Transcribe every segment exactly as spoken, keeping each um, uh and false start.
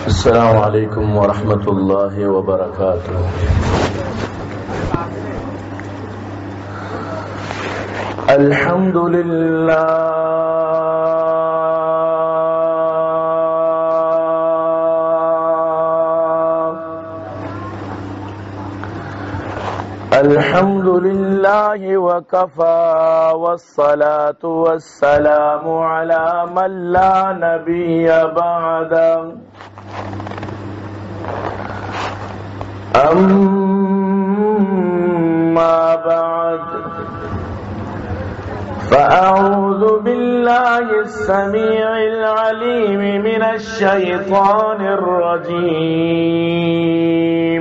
السلام علیکم ورحمۃ اللہ وبرکاتہ۔ الحمد للہ الحمد للہ وکفى والصلاة والسلام على من لا نبی بعده اما بعد فأعوذ بالله السميع العليم من الشيطان الرجيم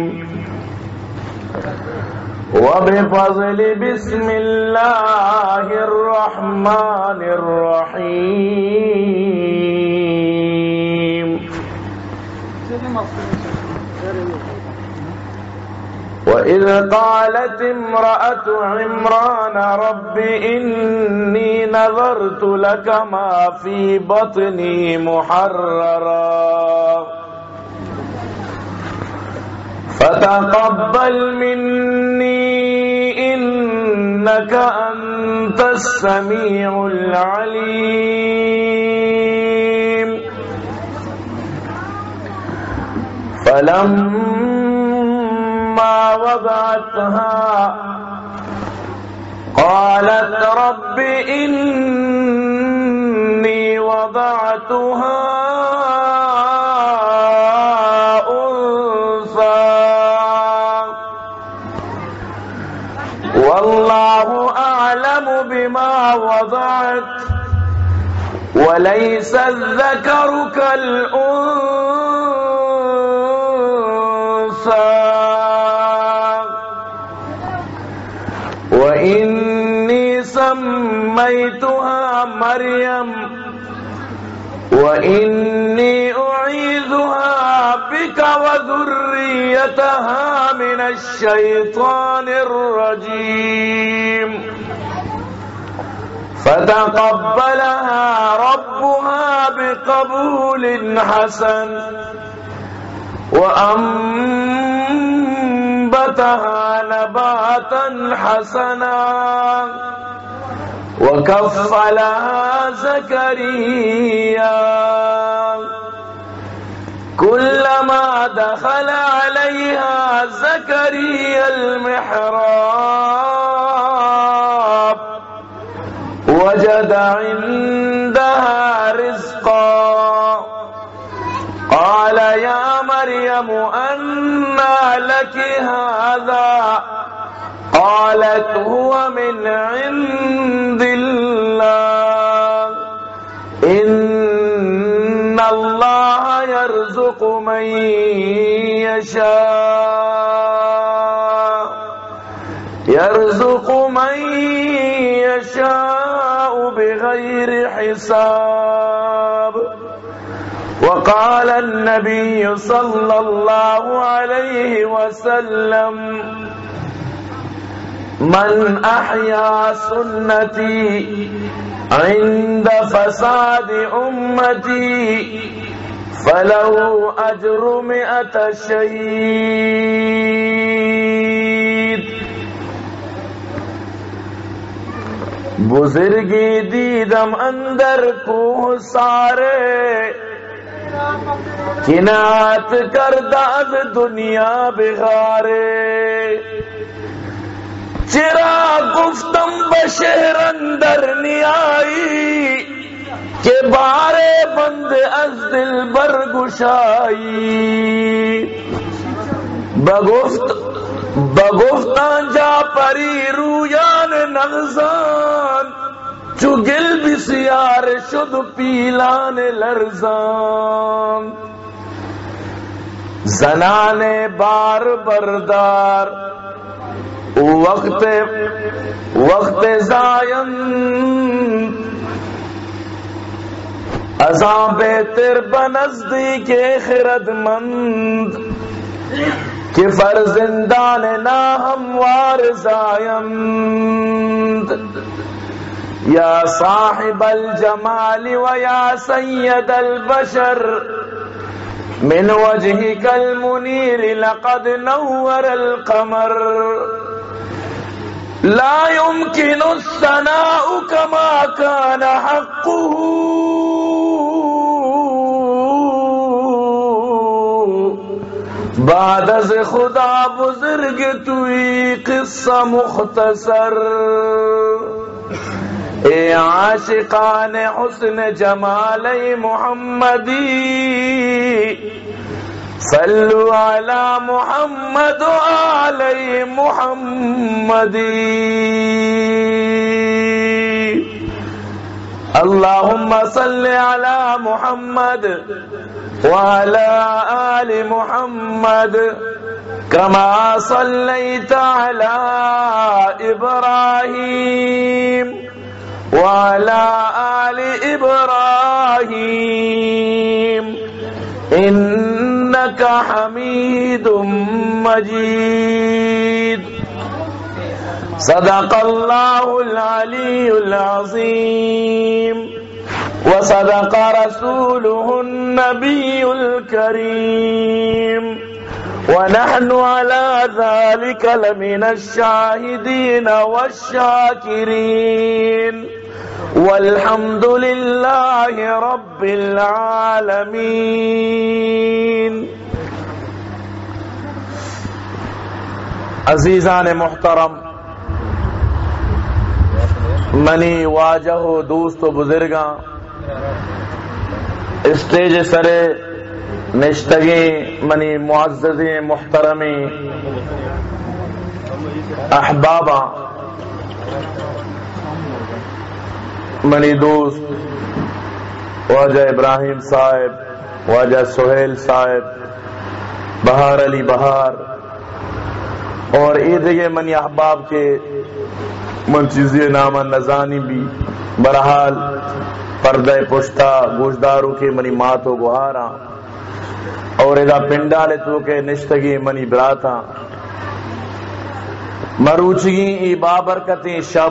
وبفضل بسم الله الرحمن الرحيم وإذ قالت امرأة عمران رب إني نذرت لك ما في بطني محررا فتقبل مني إنك أنت السميع العليم فلما وضعتها قالت رب إني وضعتها والله أعلم بما وضعت وليس الذكر كالأنثى وإني سميتها مريم وإني أعيذها بك وذريتها من الشيطان الرجيم فتقبلها ربها بقبول حسن وأنبتها نباتا حسنا وكفلها زكريا كلما دخل عليها زكريا المحراب وجد عندها رزقا قال يا مريم أنى لك هذا قالت هو من عند الله إن الله يرزق من يشاء يرزق من يشاء بغير حساب وقال النبي صلى الله عليه وسلم من أحيا سنتي عند فساد أمتي فله أجر مئة شهيد۔ بزرگی دیدم اندر کوہ سارے کنات کرداد دنیا بغارے چرا گفتم بشہر اندر نیائی کہ بارے بند از دل برگشائی بگفت بگفتان جا پری رویان نغزان چو گل بسیار شد پیلان لرزان زنان بار بردار وقت وقت زائن ازاں بہتر بنزدیک خرد مند کہ فرزندان نا ہموار زائند یا صاحب الجمال و یا سید البشر من وجهك المنير لقد نور القمر لا يمكن الثناء كما كان حقه بعد از خدا بزرگ توی قصہ مختصر اے عاشقان حسن جمال محمدی صلو علی محمد و علی محمدی اللہم صل علی محمد وعلى آل محمد كما صليت على إبراهيم وعلى آل إبراهيم إنك حميد مجيد صدق الله العلي العظيم وصدق رسوله النبي الكريم ونحن على ذلك لمن الشاهدين والشاكرين والحمد لله رب العالمين. عزیزان محترم، منی واجہ و دوست و بزرگاں اسٹیج سرے نشتگی منی معززیں محترمی احباباں، منی دوست واجہ ابراہیم صاحب، واجہ سہیل صاحب، بہار علی بہار اور ایدگے منی احباب کے منچیزی نامہ نزانی بھی برحال پردہ پشتا گوشدارو کے منی ماتو گوہارا اور ادا پنڈالے تو کے نشتگی منی براتا مروچگی ای بابرکتیں شب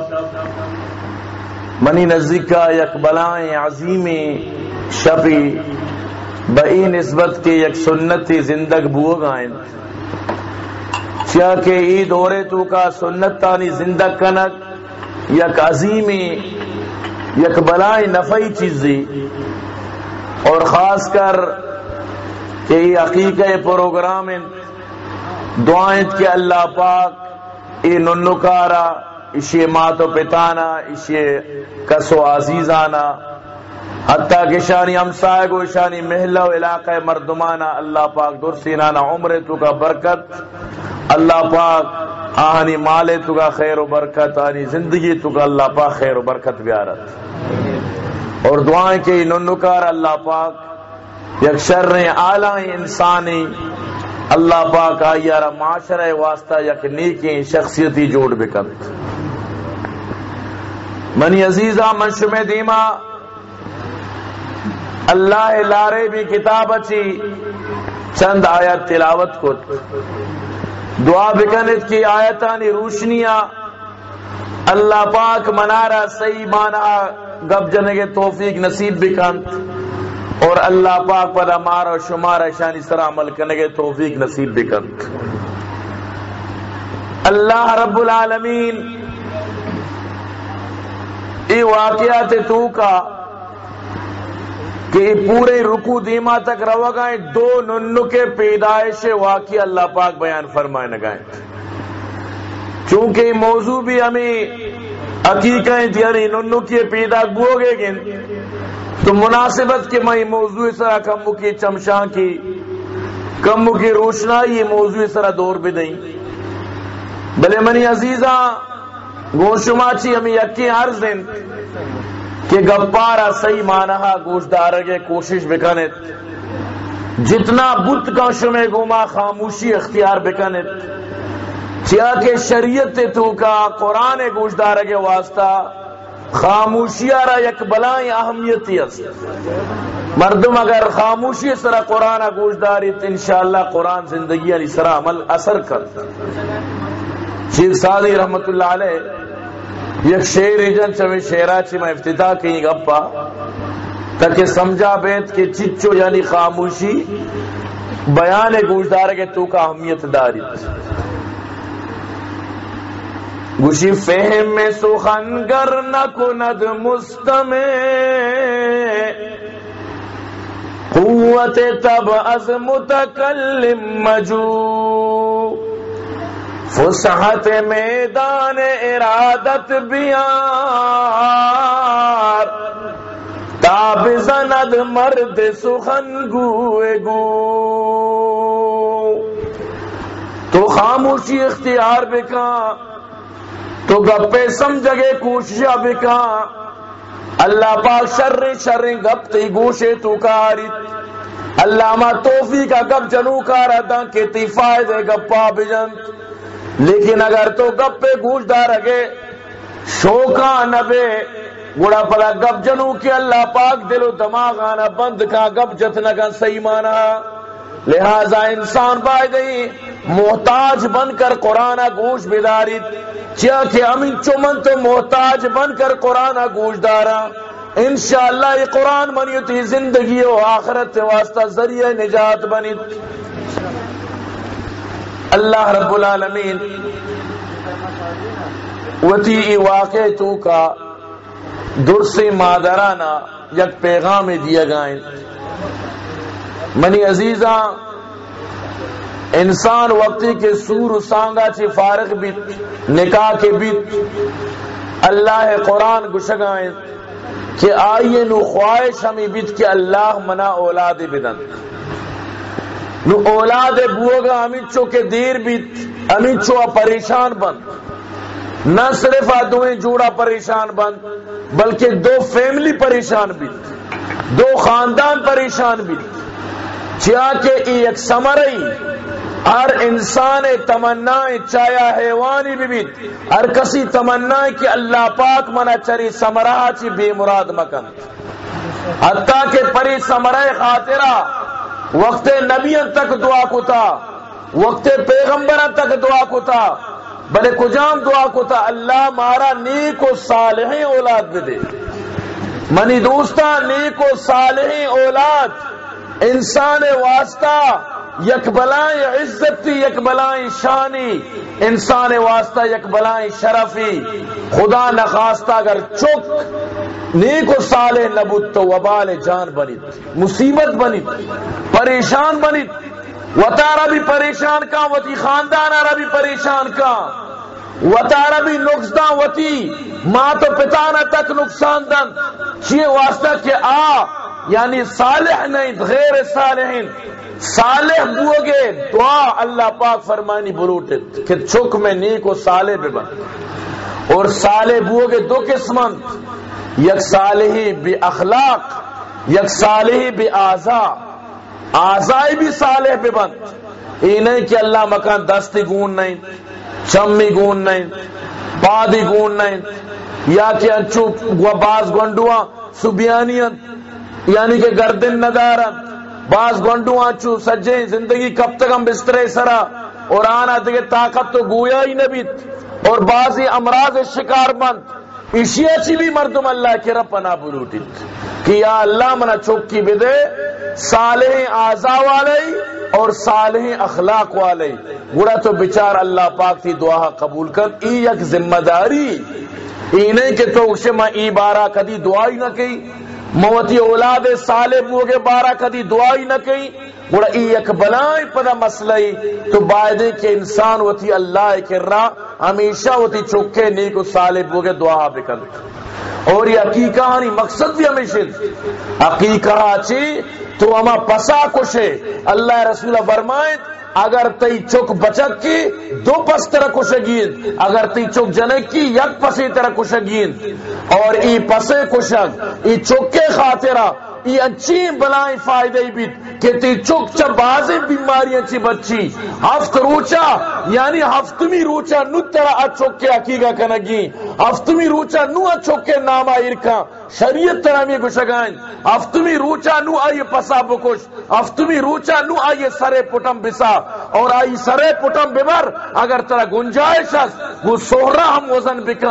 منی نزدیکا یک بلائیں عظیمیں شبی بئی نسبت کے یک سنتی زندگ بوگائیں چیا کہ ای دورے تو کا سنتانی زندگ کنک یک عظیمی یک بلائی نفعی چیزی اور خاص کر کہ ای حقیقہ پروگرام دعائیں کہ اللہ پاک ای ننکارا اشی ماتو پتانا اشی کسو عزیزانا حتیٰ کہ شانی ہمسائے گو شانی محلہ و علاقہ مردمانا اللہ پاک درسینانا عمر تو کا برکت اللہ پاک آہنی مالے تو کا خیر و برکت آہنی زندگی تو کا اللہ پاک خیر و برکت بیارت اور دعائیں کہ ننکار اللہ پاک یک شر اعلی انسانی اللہ پاک آئیارا معاشرہ واسطہ یک نیکی شخصیتی جوڑ بکت. منی عزیزہ منشم دیما اللہ لارے بھی کتاب اچھی چند آیت تلاوت کو دعا بکنت کی آیتانی روشنیاں اللہ پاک منارا صحیح مانا گب جنگے توفیق نصیب بکند اور اللہ پاک پر ہمارا و شمارا شانی سر عمل کرنے توفیق نصیب بکند. اللہ رب العالمین ای واقعات تو کا کہ پورے رکو دیما تک رو گائیں دو ننو کے پیدائش واقعی اللہ پاک بیان فرمائے نگائیں چونکہ موضوع بھی ہمیں حقیقیں دیاری ننو کی پیدا گو گے گن تو مناسبت کے میں موضوع سرا کمو کی چمشاں کی کمو کی روشنائی یہ موضوع سرا دور بھی دیں بلے منی عزیزاں گوشماچی ہمیں یکی عرض دیں کہ گپارا صحیح مانہا گوشدارگے کوشش بکنت جتنا بت کا شمع گوما خاموشی اختیار بکنت چیا کہ شریعت تو کا قرآن گوشدارگے واسطہ خاموشی آرہ یک بلائیں اہمیتی است. مردم اگر خاموشی سرا قرآن گوشداری تو انشاءاللہ قرآن زندگی علی سرا عمل اثر کر. شیخ سعدی رحمت اللہ علیہ یک شعر جن چویں شعرہ چی میں افتتاح کی گپا تاکہ سمجھا بیت کہ چچو یعنی خاموشی بیان گوشدار کے تو کا اہمیت داری گوشی فہم میں سخن گر نہ کند مستمع قوت تب از متکلم مجو فسحت میدان ارادت بیار تاب زند مرد سخن گوئے گو تو خاموشی اختیار بکا تو گپے سمجھگے کوششہ بکا اللہ پاک شر شر گپ تی گوشے تو کاری علامہ توفیق کا گپ جنو کارا دن کے تی فائدے گپا بجن لیکن اگر تو گپ پہ گوش دار اگے شوکا نبے گوڑا پلا گپ جنو کی اللہ پاک دل و دماغ آنا بند کا گپ جتنا کا صحیح مانا لہذا انسان بائی گئی محتاج بن کر قرآن گوش بداری چیا کہ امین چمن تو محتاج بن کر قرآن گوش دارا انشاءاللہ یہ قرآن منیتی زندگی و آخرت واسطہ ذریعہ نجات بنی اللہ رب العالمین وتی واقع تو کا درس مادرانہ یک پیغام دیا گائیں منی عزیزاں انسان وقتی کے سور و سانگا چی فارغ بیت نکاح کے بیت اللہ قرآن گشگائیں کہ آئیے نو خواہش ہمیں بیت کہ اللہ منا اولاد بدن نو اولاد بوگا ہمیں چو کے دیر بیت ہمیں چو پریشان بند نہ صرف آدویں جوڑا پریشان بند بلکہ دو فیملی پریشان بیت دو خاندان پریشان بیت چیا کہ ایک سمرئی ہر انسان تمنائیں چایا حیوانی بھی بیت ہر کسی تمنائیں کہ اللہ پاک منا چری سمرہ چی بے مراد مکن حتیٰ کہ پری سمرہ خاطرہ وقت نبیان تک دعا کتا وقت پیغمبران تک دعا کتا بلے کجام دعا کتا اللہ مارا نیک و صالحیں اولاد بھی دے منی دوستا نیک و صالحیں اولاد انسان واسطہ یک بلائیں عزتی یک بلائیں شانی انسان واسطہ یک بلائیں شرفی خدا نخواستہ اگر چک نیک و صالح نبود تو وبال جان بنیت مصیبت بنیت پریشان بنیت وطارہ بھی پریشان کا وتی خاندانہ بھی پریشان کا وطارہ بھی نقصدان وتی ماں تو پتانہ تک نقصان دن چیئے واسطہ کہ آ یعنی صالح نہیں غیر صالحین صالح بوگے دعا اللہ پاک فرمانی بروٹت کہ چک میں نیک و صالح بے بن اور صالح بوگے دو قسمن یک صالحی بی اخلاق یک صالحی بی آزا آزائی بھی صالح بے بن یہ نہیں کہ اللہ مکان دستی گون نہیں چمی گون نہیں پادی گون نہیں یا کہ انچو باز گنڈوا سبیانیت یعنی کہ گردن ندارن باز گنڈو آنچو سجیں زندگی کب تک ہم بسترے سرا اور آنا دیکھے طاقت تو گویا ہی نبیت اور بعضی امراض شکار بند اسی اچھی بھی مردم اللہ کے رب پناہ بروٹیت کہ یا اللہ منا چوکی بدے صالح اعضاء والے اور صالح اخلاق والے گڑا تو بچار اللہ پاک تھی دعا قبول کر ای یک ذمہ داری ای نہیں کہ تو اسے میں ای بارہ کدی دعائی نہ کی موتی اولاد صالح بوگے بارہ کدی دعائی نہ کی گوڑا ای یک بلائیں پدا مسئلہی تو باعدے کہ انسان وتی اللہ کر رہا ہمیشہ وتی چکے نیک و صالح بوگے دعا بکن اور یہ حقیقہ ہنی مقصد بھی ہمیشہ حقیقہ چی تو ہما پسا کشے اللہ رسولہ فرمائیں اگر تی چک بچک کی دو پس طرح کشگین اگر تی چک جنک کی یک پسی طرح کشگین اور ای پسے کشگ ای چکے خاطرہ ای اچھی بلائیں فائدہ بیت کہ تی چک چا بازیں بیماریاں چی بچی ہفت روچا یعنی ہفتمی روچا نو ترہ اچھوکے حقیقہ کنگی ہفتمی روچا نو اچھوکے ناما ارکا شریعت طرح میں گشگائیں ہفتمی روچا نو آئیے پسا بکش ہفتمی روچا نو آئیے سرے پٹم بسا اور آئی سرے پٹم ببر اگر ترہ گنجائش ہے وہ سہرہ ہم وزن بکا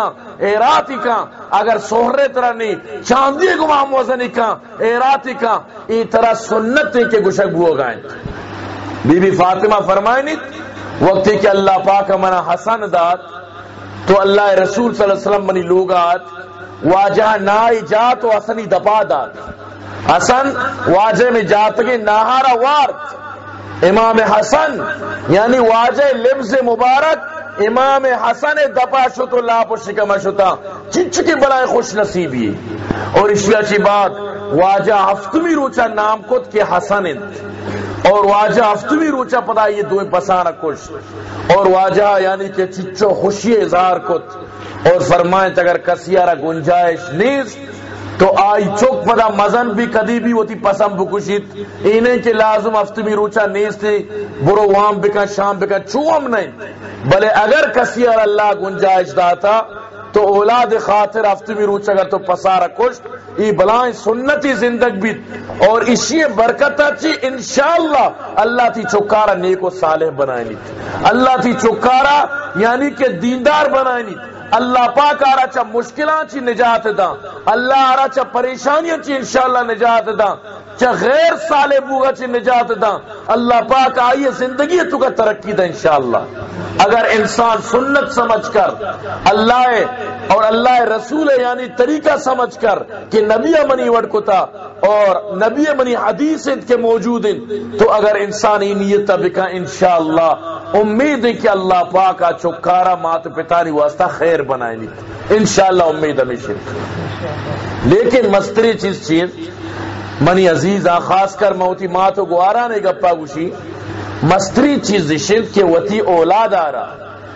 اے راتی کا اگر سہرے طرح نہیں چاندی گما موزنی کا اے راتی کا ای طرح سنت کے گشک بو گائیں. بی بی فاطمہ فرمائیں وقتی کہ اللہ پاک منا حسن دات تو اللہ رسول صلی اللہ علیہ وسلم منی لوگات واجہ نائی جات و حسنی دپا دات. حسن واجہ میں جاتگی ناہارا وارت امام حسن یعنی واجہ لبز مبارک امام حسن دپا شتو لاپ و شکم شتا چچ کی بلائے خوش نصیبی. اور اشیاء چی بات واجہ ہفتمی روچا نام کت کے حسن اور واجہ ہفتمی روچا پدا یہ دوئے پسانہ کش اور واجہ یعنی کہ چچو خوشی اظہار کت اور فرمائیں اگر کسیارہ گنجائش نیز تو آئی چوک پدا مزن بھی کدی بھی ہوتی پسند بکشید انہیں کہ لازم ہفتمی روچا نیز تھی برو وام بکن شام بکن چوہم نہیں بلے اگر کسیارہ اللہ گنجائش داتا تو اولاد خاطر ہفتمی روچ اگر تو پسارہ کشت ای بلائیں سنتی زندگ بیت اور اسی برکتہ چی انشاءاللہ اللہ تی چکارہ نیک و صالح بنائنی اللہ تی چکارہ یعنی کہ دیندار بنائنی اللہ پاک آرہ چا مشکلان چی نجات دا اللہ آرہ چا پریشانیاں چی انشاءاللہ نجات دا چا غیر صالح بوگا چی نجات دا اللہ پاک آئیے زندگی تو کا ترقی دا انشاءاللہ. اگر انسان سنت سمجھ کر اللہ اور اللہ رسول یعنی طریقہ سمجھ کر کہ نبی منی وڑ کو تھا اور نبی منی حدیث کے موجود ہیں تو اگر انسان ہی نیت بکا انشاءاللہ امید ہے کہ اللہ پاک چکارا مات پتاری واسطہ خیر بنائیں گی انشاءاللہ امید ہمیشہ. لیکن مستری چیز چیز منی عزیز خاص کر موتی مات و گوارا نے گپا گوشی مستری چیز شد کہ وتی اولاد آرا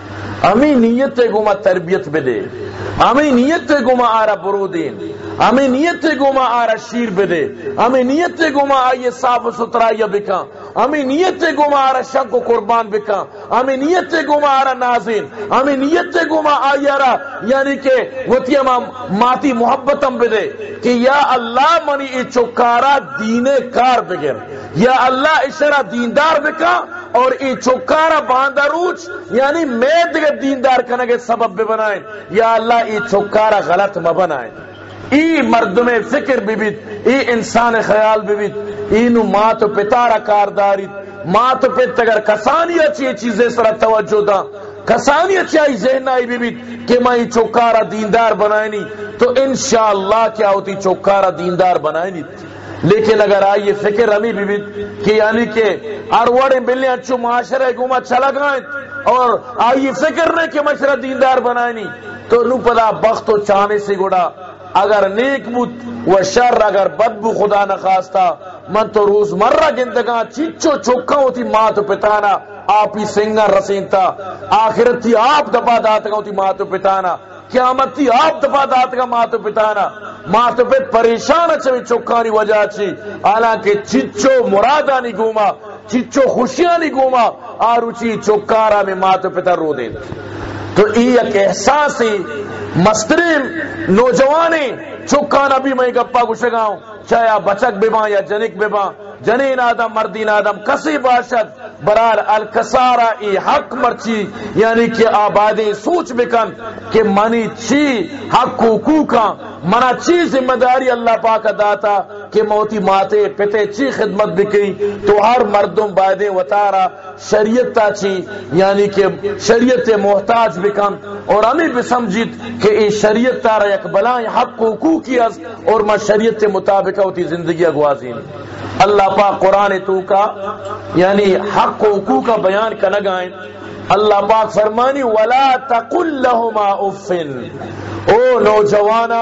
امی نیت گما تربیت بدے امی نیت گما آرا برو دین امی نیت گما آرا شیر بدے امی نیت گما آئیے صاف و ستھرائی بکا امی نیت گما آرا شک و قربان بکا امی نیت گما آرا نازین امی نیت گما آئیارا یعنی کہ وتی اما ماتی محبتم بدے کہ یا اللہ منی ای چکارا دین کار بگر یا اللہ اشارہ دیندار بکا اور ای چکارا باندہ روچ یعنی میں دیگر دیندار کنگے سبب بے بنائیں یا اللہ ای چکارا غلط مبنائیں. ای مردم فکر بیت ای انسان خیال بیت اینو مات و پتارا کارداری مات و پت اگر کسانی اچھی چیزیں سر توجہ دا کسانی اچھی ذہن آئی بیت کہ میں چکارا دیندار بنائنی تو انشاءاللہ کیا ہوتی چکارا دیندار بنائنی. لیکن اگر آئیے فکر ہمیں بھی کہ یعنی کہ اروڑے ملنے اچھو معاشرہ گوما چلا گائیں اور آئیے فکر نہیں کہ معاشرہ دیندار بنائنی تو نو پدا بخت و چاہنے سے گوڑا اگر نیک بود و شر اگر بد بو خدا نخواستہ من تو روز مرہ گندگاں چچو چوکھا ہوتی ماں تو پتانا آپ ہی سنگا رسینتا آخرت تھی آپ دبا داتا ہوتی ماں تو پتانا قیامت تھی آپ دفعہ دات کا ماں تو پتانا ماں تو پت پریشان اچھے چکانی وجہ چی حالانکہ چچو مرادہ نہیں گوما چچو خوشیاں نہیں گوما آروچی چکارا میں ماں تو پتا رو دیں. تو یہ ایک احساس ہی مسترین نوجوانے چکانا بھی میں گپا گشگاؤں چاہے بچک ببا یا جنک ببا جنین آدم مردین آدم کسی باشد برار الکسارا ای حق مرچی یعنی کہ آبادی سوچ بکن کہ منی چی حق حقوقا منا چی ذمہ داری اللہ پاک داتا کہ موتی ماتے پتے چی خدمت بکی تو ہر مردم بائدیں وطارا شریعت تا چی یعنی کہ شریعت محتاج بکن اور ہمیں بھی سمجھت کہ ای شریعت تارا یک بلائیں حق حقوقی از اور ما شریعت مطابقہ ہوتی زندگی اگوازین. اللہ پاک قرآن تو کا یعنی حق و حقوق کا بیان کا نگائیں. اللہ پاک فرمانی وَلَا تَقُلْ لَهُمَا اُفٍّ او نوجوانا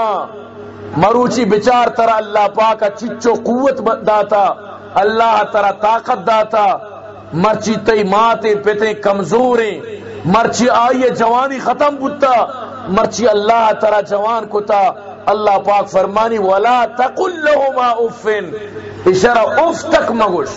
مروچی بچار ترا اللہ پاک کا چچو قوت داتا اللہ ترا طاقت داتا مرچی تی ماتے پتے کمزوریں مرچی آئیے جوانی ختم بتا مرچی اللہ ترا جوان کتا اللہ پاک فرمانی وَلَا تَقُلْ لَهُمَا اُفٍّ اشارہ اف تک مگوش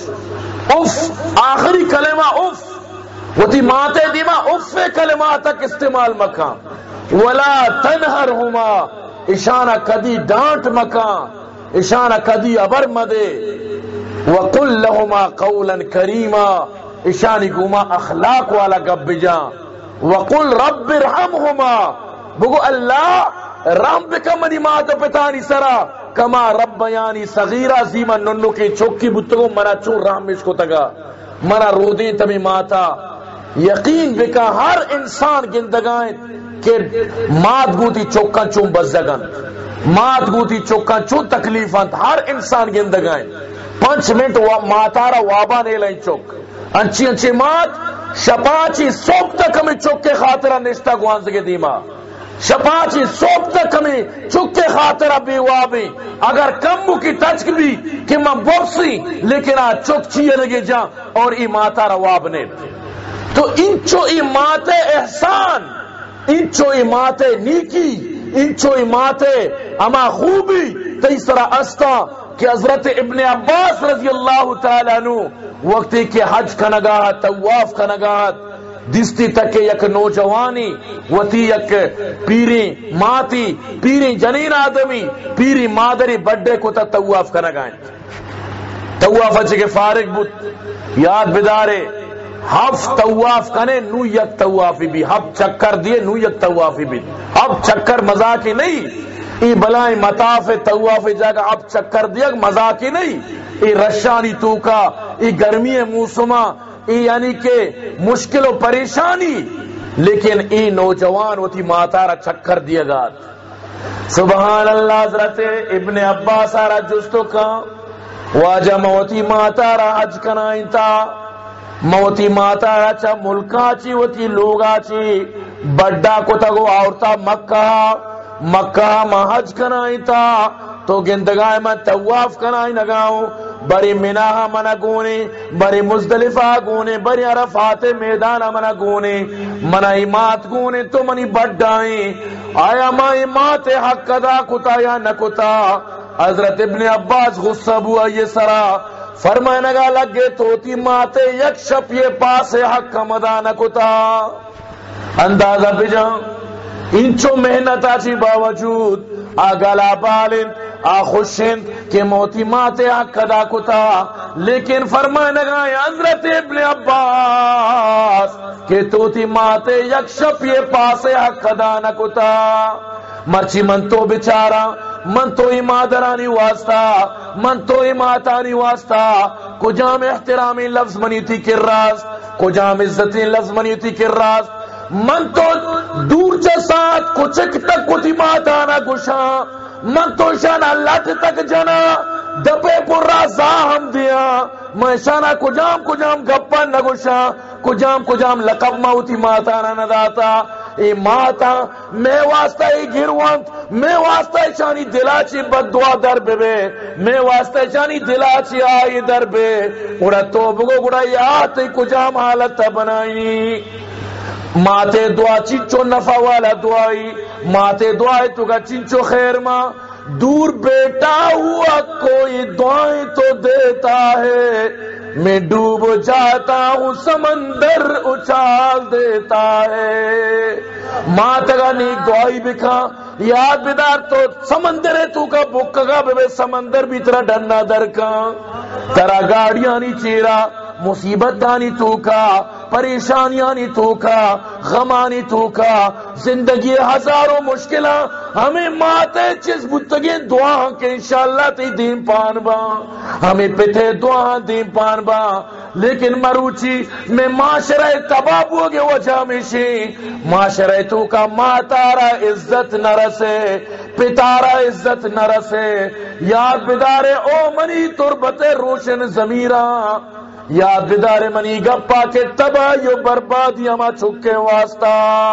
اف آخری کلمہ اف وتی ماتے دیما اف کلمہ تک استعمال مکان ولا تنہرہما اشانہ کدی ڈانٹ مکان اشانہ کدی ابر مدے وقل لہما قولا کریما اشانی گوما اخلاق والا گب جان وقل رب ارحمہما بگو اللہ رحم بکا منی ماتا پتانی سرا کما ربیانی صغیرہ زیمہ ننو کی چوکی بتگو منا چون رحمش کو تگا منا رودیں تمی ماتا. یقین بکا ہر انسان گندگائیں کہ مات گوتی چوکا چون بزدگن، مات گوتی چوکا چون تکلیفاں، ہر انسان گندگائیں پانچ منٹ ماتارا وابا نے لائیں چوک انچی انچی مات شپاچی صوب تک ہمیں چوک کے خاطرہ نشتہ گوانزگے دیما، شپاچی صوب تک ہمیں چوک کے خاطرہ بے وابی اگر کمبو کی تچک بھی کہ میں بوسی لیکن آج چوک چیئے لگے جا اور ای ماتارا واب نے. تو انچو ای مات احسان، انچو ای مات نیکی، انچو ای مات اما خوبی تیسرا استا کہ حضرت ابن عباس رضی اللہ تعالیٰ عنہ وقتی کہ حج کا نگاہت طواف کا نگاہت دستی تک یک نوجوانی وتی یک پیری ماتی پیری جنین آدمی پیری مادری بڑے کو تا طواف کا نگاہیں. طواف اچھے کے فارغ بود یاد بدارے ہف طواف کنے نو یک طوافی بھی، ہف چکر دیے نو یک طوافی بھی، ہف چکر مذاقی نہیں. ای بلائیں مطاف طواف جگہ اب چکر دیا مذاقی نہیں. ای رشانی توکا، ای گرمی موسمہ، ای یعنی کہ مشکل و پریشانی، لیکن ای نوجوان وہ تھی ماتارا چکر دیا گا. سبحان اللہ. حضرت ابن عباس آرہ جستو کا واجہ موتی ماتارا حج کنائن تا، موتی ماتارا چا ملکا چی وتی لوگا چی بڑا کو تگو آورتا مکہ، مکہ ما حج کنائی تا تو گندگائے میں طواف کنائی نگاؤں بری مناہ منا گونے بری مزدلفہ گونے بری عرفات میدان منا گونے منا امات گونے تو منی بڑھائیں آیا ما امات حق ادا کتا یا نکتا. حضرت ابن عباس غصہ بوا یہ سرا فرمائے نگا لگے تو تی ماتے یک شپ یہ پاس حق مدا نکتا. اندازہ بجاں انچو محنت آچی باوجود آگالا بالن آخوشن کہ موتی ماتے حق ادا کتا، لیکن فرمائے نگائے حضرت ابن عباس کہ تو تی ماتے یک شپ یہ پاس حق ادا نکتا. مرچی من تو بچارا من تو امادرانی واسطہ من تو اماتانی واسطہ کجام احترامی لفظ منی تھی کر راز کجام عزتی لفظ منی تھی کر راز من تو دور جسات کچک تک کتی ماتانا گشا من تو شانا لٹ تک جنا دپے پر رازا ہم دیا میں شانا کجام کجام گپا نگشا کجام کجام لقب موتی ماتانا نداتا. ای ماتا میں واسطہ ای گروانت میں واسطہ شانی دلاچی بد دعا در بے میں واسطہ شانی دلاچی آئی در بے گڑا تو بگو گڑا یاد کجام حالت بنائی ماتے دعا چنچو نفع والا دعائی ماتے دعائی تو کا چنچو خیر ماں دور بیٹا ہوا کوئی دعائیں تو دیتا ہے میں ڈوب جاتا ہوں سمندر اچھال دیتا ہے. ماں تگا نیک دعائی بکھا یاد بدار تو سمندر ہے تو کا بکگا بے سمندر بھی ترا ڈننا در کا ترا گاڑیاں نہیں چیرا مصیبت دانی تو کا پریشانیاں تو کا غمانی تو کا زندگی ہزاروں مشکلہ ہمیں ماتے چیز بتگی دعا کہ انشاءاللہ تی دین پان با ہمیں پتے دعا دین پان با. لیکن مروچی میں معاشرہ تباہ ہوگے وجہ میشی معاشرہ تو کا ماتارا عزت نہ رسے پتارا عزت نہ رسے. یاد بدارے او منی تربت روشن ضمیرہ یاد بدارے منی گپا کے تباہی و بربادی ہما چھکے واسطہ.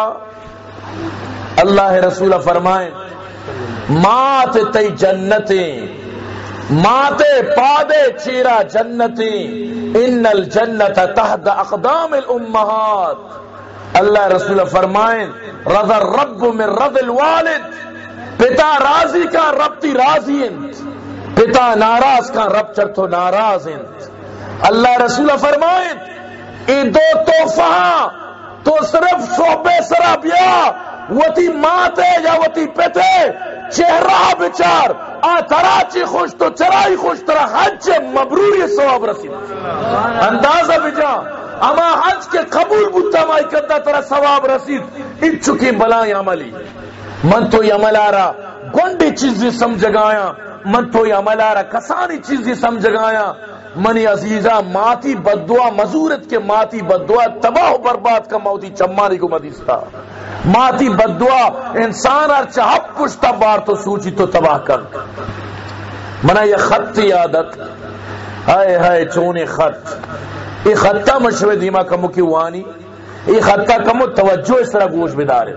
اللہ رسول فرمائیں مات تی جنتیں مات پادے چیرا جنتیں ان الجنت تحت اقدام الامہات. اللہ رسول فرمائیں رضا الرب من رضا الوالد پتا راضی کا رب تی راضی انت پتا ناراض کا رب چرتو ناراض انت. اللہ رسول فرمائیں ای دو توفہ تو صرف صحبے سرا بیا وتی ماتے یا وتی پتے چہرہ بچار آ تراچی خوش تو چرائی خوش ترا حج مبروری ثواب رسید. اندازہ بجا اما حج کے قبول بتا مائی کرتا ترا ثواب رسید ان چکی بلائیں عملی من تو یہ عمل آ رہا گونڈی چیزی سمجھ گایا من تو یہ عمل آ رہا کسانی چیزی سمجھ گایا منی عزیزہ ماتی بددعا مزورت کے ماتی بددعا تباہ و برباد کا موتی چمانی کو مدیستا ماتی بددعا انسان اور چہپ پشتا بار تو سوچی تو تباہ کر منا یہ خط عادت ہائے ہائے چونے خط یہ خطہ مشوے دیما کمو کی وانی یہ خطہ کمو توجہ اس طرح گوش بدارے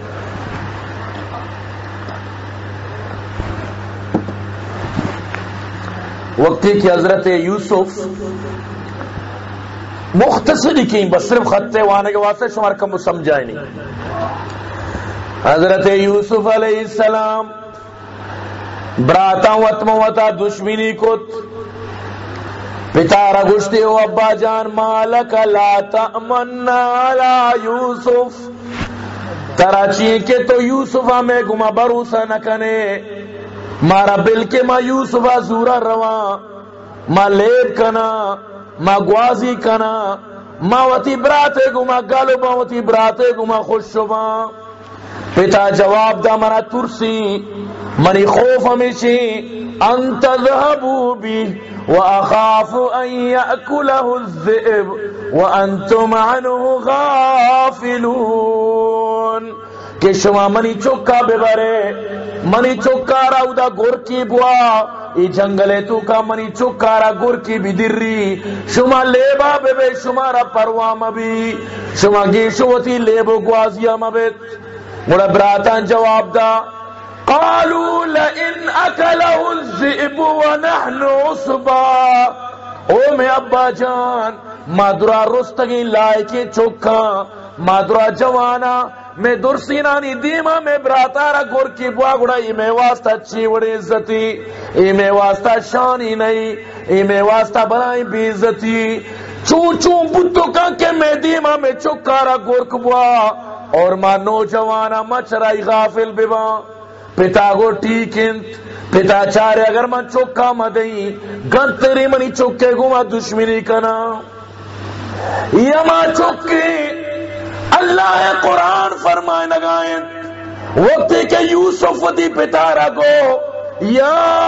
وقتی کی حضرت یوسف مختصری کی بس صرف خطے وانے کے واسطے شمار کم سمجھائے نہیں حضرت یوسف علیہ السلام براتا وطموتا دشمنی کت پتارا گشتے ہو ابا جان مالک لا تأمن علی یوسف تراچی کے تو یوسف ہمیں گما بروسہ نہ کنے مارا بل کے ما یوسف زورا رواں ما لیب کنا ما گوازی کنا ما وتی براتے گما گالو با وتی براتے گما خوش شباں پتا جواب دا منا ترسی منی خوف ہمیشی ان تذهبوا بی واخاف ان یأکلہ الذئب وانتم عنہ غافلون کہ شما منی چکا ببرے منی چکارا اودا گور کی بوا ای جنگلے تو کا منی چکارا گور کی بدری شما لیبا بے بے شمارا پروام بھی شما گیشوتی لیبو گوازیا مبت مڑا براتان جواب دا قالوا لئن اکلہ الذئب ونحن عصبا او میں ابا جان مادرا رستگی لائے کے چکا مادرا جوانا میں درسینانی دیما میں براتارا گور کی بوا گڑا ای میں واسطہ اچھی وڑی عزتی ای میں واسطہ شانی نہیں ای میں واسطہ بنائی بی عزتی چون چون بتو کا کہ میں دیما میں چکارا گور کی بوا اور ماں نوجوانا مچرائی غافل بیوا پتا گو ٹھیکنت پتا چارے اگر من چکا مدئی گنتری منی چکے گو ما دشمنی کنا یا ما چکے اللہ قرآن فرمائے لگائیں وقت کہ یوسف دی پتارا کو یا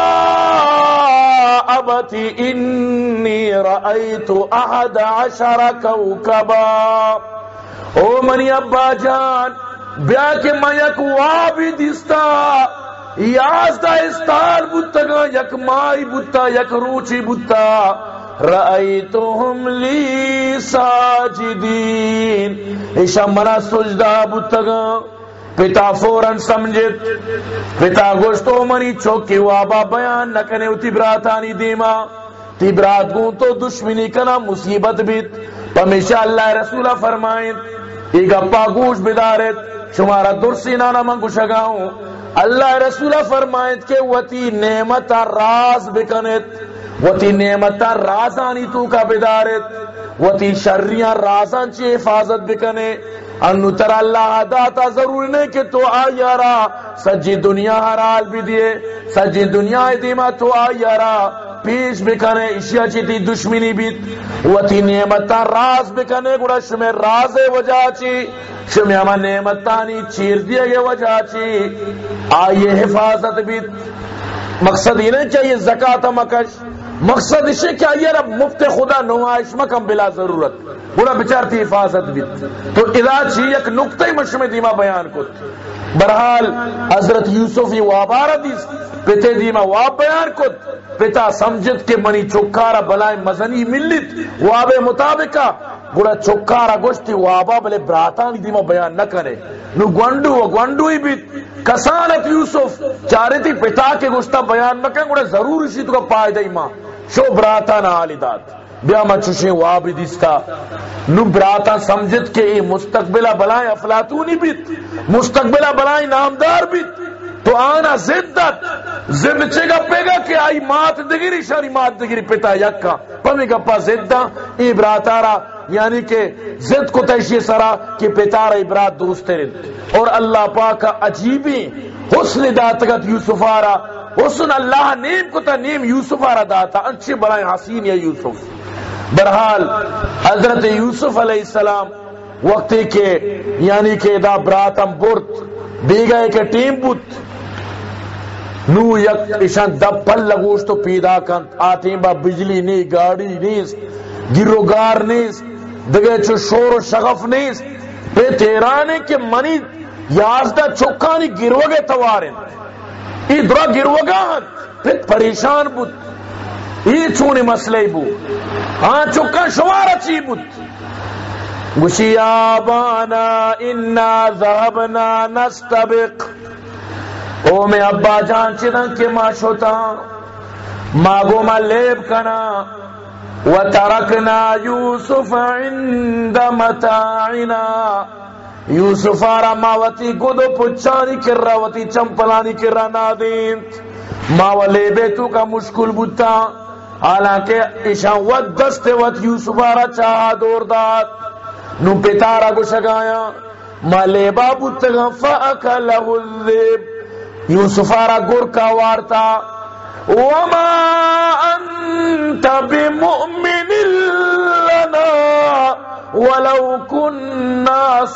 ابتی انی رأیت احد عشر کوکبا او منی ابا جان بیا کے میں یک وابی دستا یازدہ استار بتگا یک مائی بتا یک روچی بتا رأیتهم لی ساجدین ایشا منا سجدہ بتگا پتا فوراں سمجھت پتا گوشتو منی چوکی وابا بیان نکنے اتی براتانی دیما تی برات گون تو دشمنی کنا مصیبت بیت پمیشہ اللہ رسولہ فرمائیں ایک اپا گوش بدارت شمارا درسی نانا من گوشگاؤں اللہ رسولہ فرمائیں کہ وتی نعمتا راز بکنت وتی نعمتا رازانی تو کا بدارت وتی شریاں رازان چی حفاظت بکنے انو تر اللہ داتا ضرور نہیں کہ تو آئیارا سجی دنیا حرال بھی دیے سجی دنیا دیما تو آئیارا پیش بکنے اشیاء چی تی دشمنی بیت وتی نعمتا راز بکنے گوڑا شمی راز وجہ چی شمی ہما نعمتانی چیر دیے گے وجہ چی آئیے حفاظت بیت مقصد ہی نہیں چاہیے زکاة مکش مقصد اسے کیا یہ رب مفت خدا نمائش مکم بلا ضرورت بڑا بچارتی حفاظت بھی تو اذا چی یک نقطہ مشمع دیما بیان کت برحال حضرت یوسف یہ وابارہ دیس پتے دیما واب بیان کت پتا سمجھت کہ منی چکارا بلائیں مزنی ملت واب مطابقہ گوڑا چکارا گوشتی وابا بلے براتانی دیما بیان نہ کرے نو گونڈو و گونڈو ہی بیت کسانت یوسف چارے تھی پتا کے گوشتا بیان نہ کرے گوڑا ضرور اسی تو کا پائے دائی ماں شو براتانا آلی داد بیا ما چوشیں وابی دیستا نو براتا سمجھت کہ یہ مستقبلہ بلائیں افلاتونی بیت مستقبلہ بلائیں نامدار بیت تو آنا زدت زد چگا پیگا کہ آئی مات دگیری شاری مات دگیری پتا یکا پمی گپا زدہ ای براتارا یعنی کہ زد کو تیشی سرا کہ پتارا ابرات درست رد اور اللہ پاک عجیبی حسن داتگت یوسف آرا حسن اللہ نیم کو تا نیم یوسف آرا داتا انچے بڑائیں حسین یا یوسف برحال حضرت یوسف علیہ السلام وقتی کے یعنی کہ دا براتم برت بیگئے کے ٹیم بت نو یک اشان دب پل لگوش تو پیدا کن آتیں با بجلی نہیں، گاڑی نیس، گروگار نیس، دگے چو شور و شغف نیس، پہ تیرانے کے منی یازدہ چکانی گروگے توارن ای درہ گروگا ہن پھر پریشان بود ای چونی مسئلے بو ہاں چکا شوار اچھی بود گوشی آبانا انا ذہبنا نستبق او میں ابا جان چدن کے ما شوتا ماگو ما لیب کنا وترکنا یوسف عند متاعنا یوسف آرا ماوتی گدو پچانی کر رہا وتی چمپلانی کر رہا نادین ماو لیبے تو کا مشکل بوتا حالانکہ اشان ود دست ود یوسف آرا چاہا دور داد نو پیتارا کو شگایا ما لیبا بوتا فاکلہ الذیب یوسف آرا گر کا وارتا وما انت بمؤمن لنا ولو كنا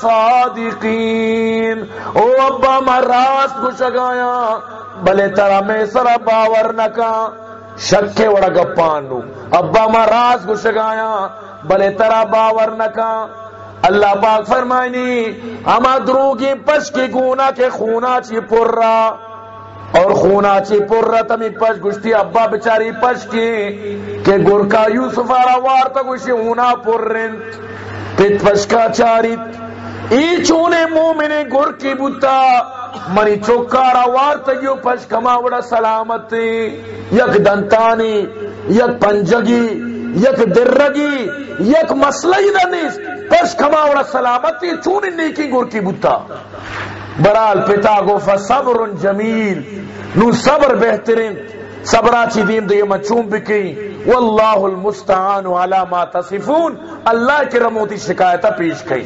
صادقین او ابا ما راست کو شگایا بلے ترا میں سرا باور نکا شکے وڑا گپانو ابا ما راست کو شگایا بلے ترا باور نکا اللہ پاک فرمائنی اما دروگی پش کی گونا کے خونا چی پر را اور خونا چی پر را تمی پش گشتی ابا بچاری پش کی کہ گرکا یوسف آرا وارتا گوشی ہونا پر رنت پیت پش کا چاریت ای چونے مومنے گر کی بوتا منی چوکارا وارتا یو پش کما وڑا سلامت یک دنتانی یک پنجگی یک درگی یک مسئلہی دنیس پش کما وڑا سلامتی چونی نیکی گر کی بوتا برال پتا گو فصبر جمیل نو صبر بہترین صبرا چی دیم دے مچوم بکی واللہ المستعان علی ما تصفون اللہ کی رموتی شکایتہ پیش کئی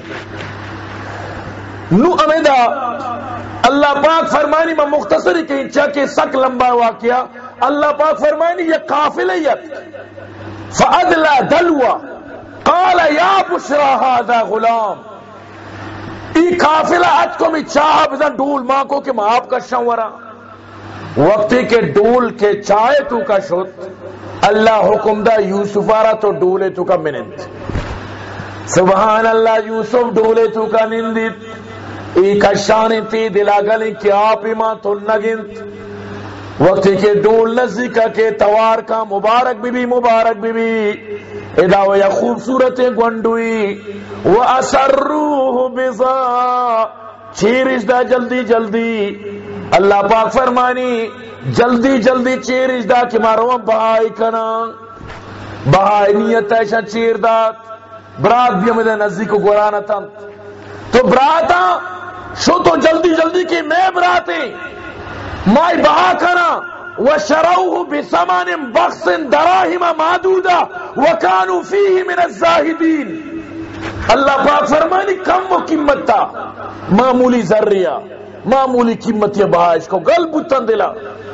نو امیدہ اللہ پاک فرمانی میں مختصری کہیں چاکہ سک لمبا واقعہ اللہ پاک فرمانی یہ قافلیت فَأَدْلَى دَلْوَا قَالَ يَا بُشْرَى هَذَا غُلَام ای قافلہ ات کو میں چاہ بزن ڈول ماں کو کہ ماں آپ کا شورا وقتی کے ڈول کے چاہے تو کا شد اللہ حکم دا یوسف آرا تو ڈولے تو کا منند سبحان اللہ یوسف ڈولے تو کا نندت ای کشانی تی دلا گلی کہ آپ ماں تو نگنت وقتی کے ڈول نزدیکا کے توار کا مبارک بی بی مبارک بی بی ادا ویا خوبصورت گونڈوئی وَأَسَرُّوهُ بِضَا چیرش دا جلدی جلدی اللہ پاک فرمانی جلدی جلدی چیرش دا کہ مارو بہائی کنا بہائی نیت ایشا چیر دات برات بھی ہمیں نزدیک کو گورانا تھا تو براتا شو تو جلدی جلدی کی میں براتے مائی بہا کنا وَشَرَوْهُ بِثَمَانٍ بَخْسٍ دَرَاهِمَ مَعْدُودَ وَكَانُوا فِيهِ مِنَ الزَّاهِدِينَ اللہ پاک فرمانی کم و قیمت تا معمولی ذریعہ معمولی قیمت یہ بہائش کو گل بوتن دلا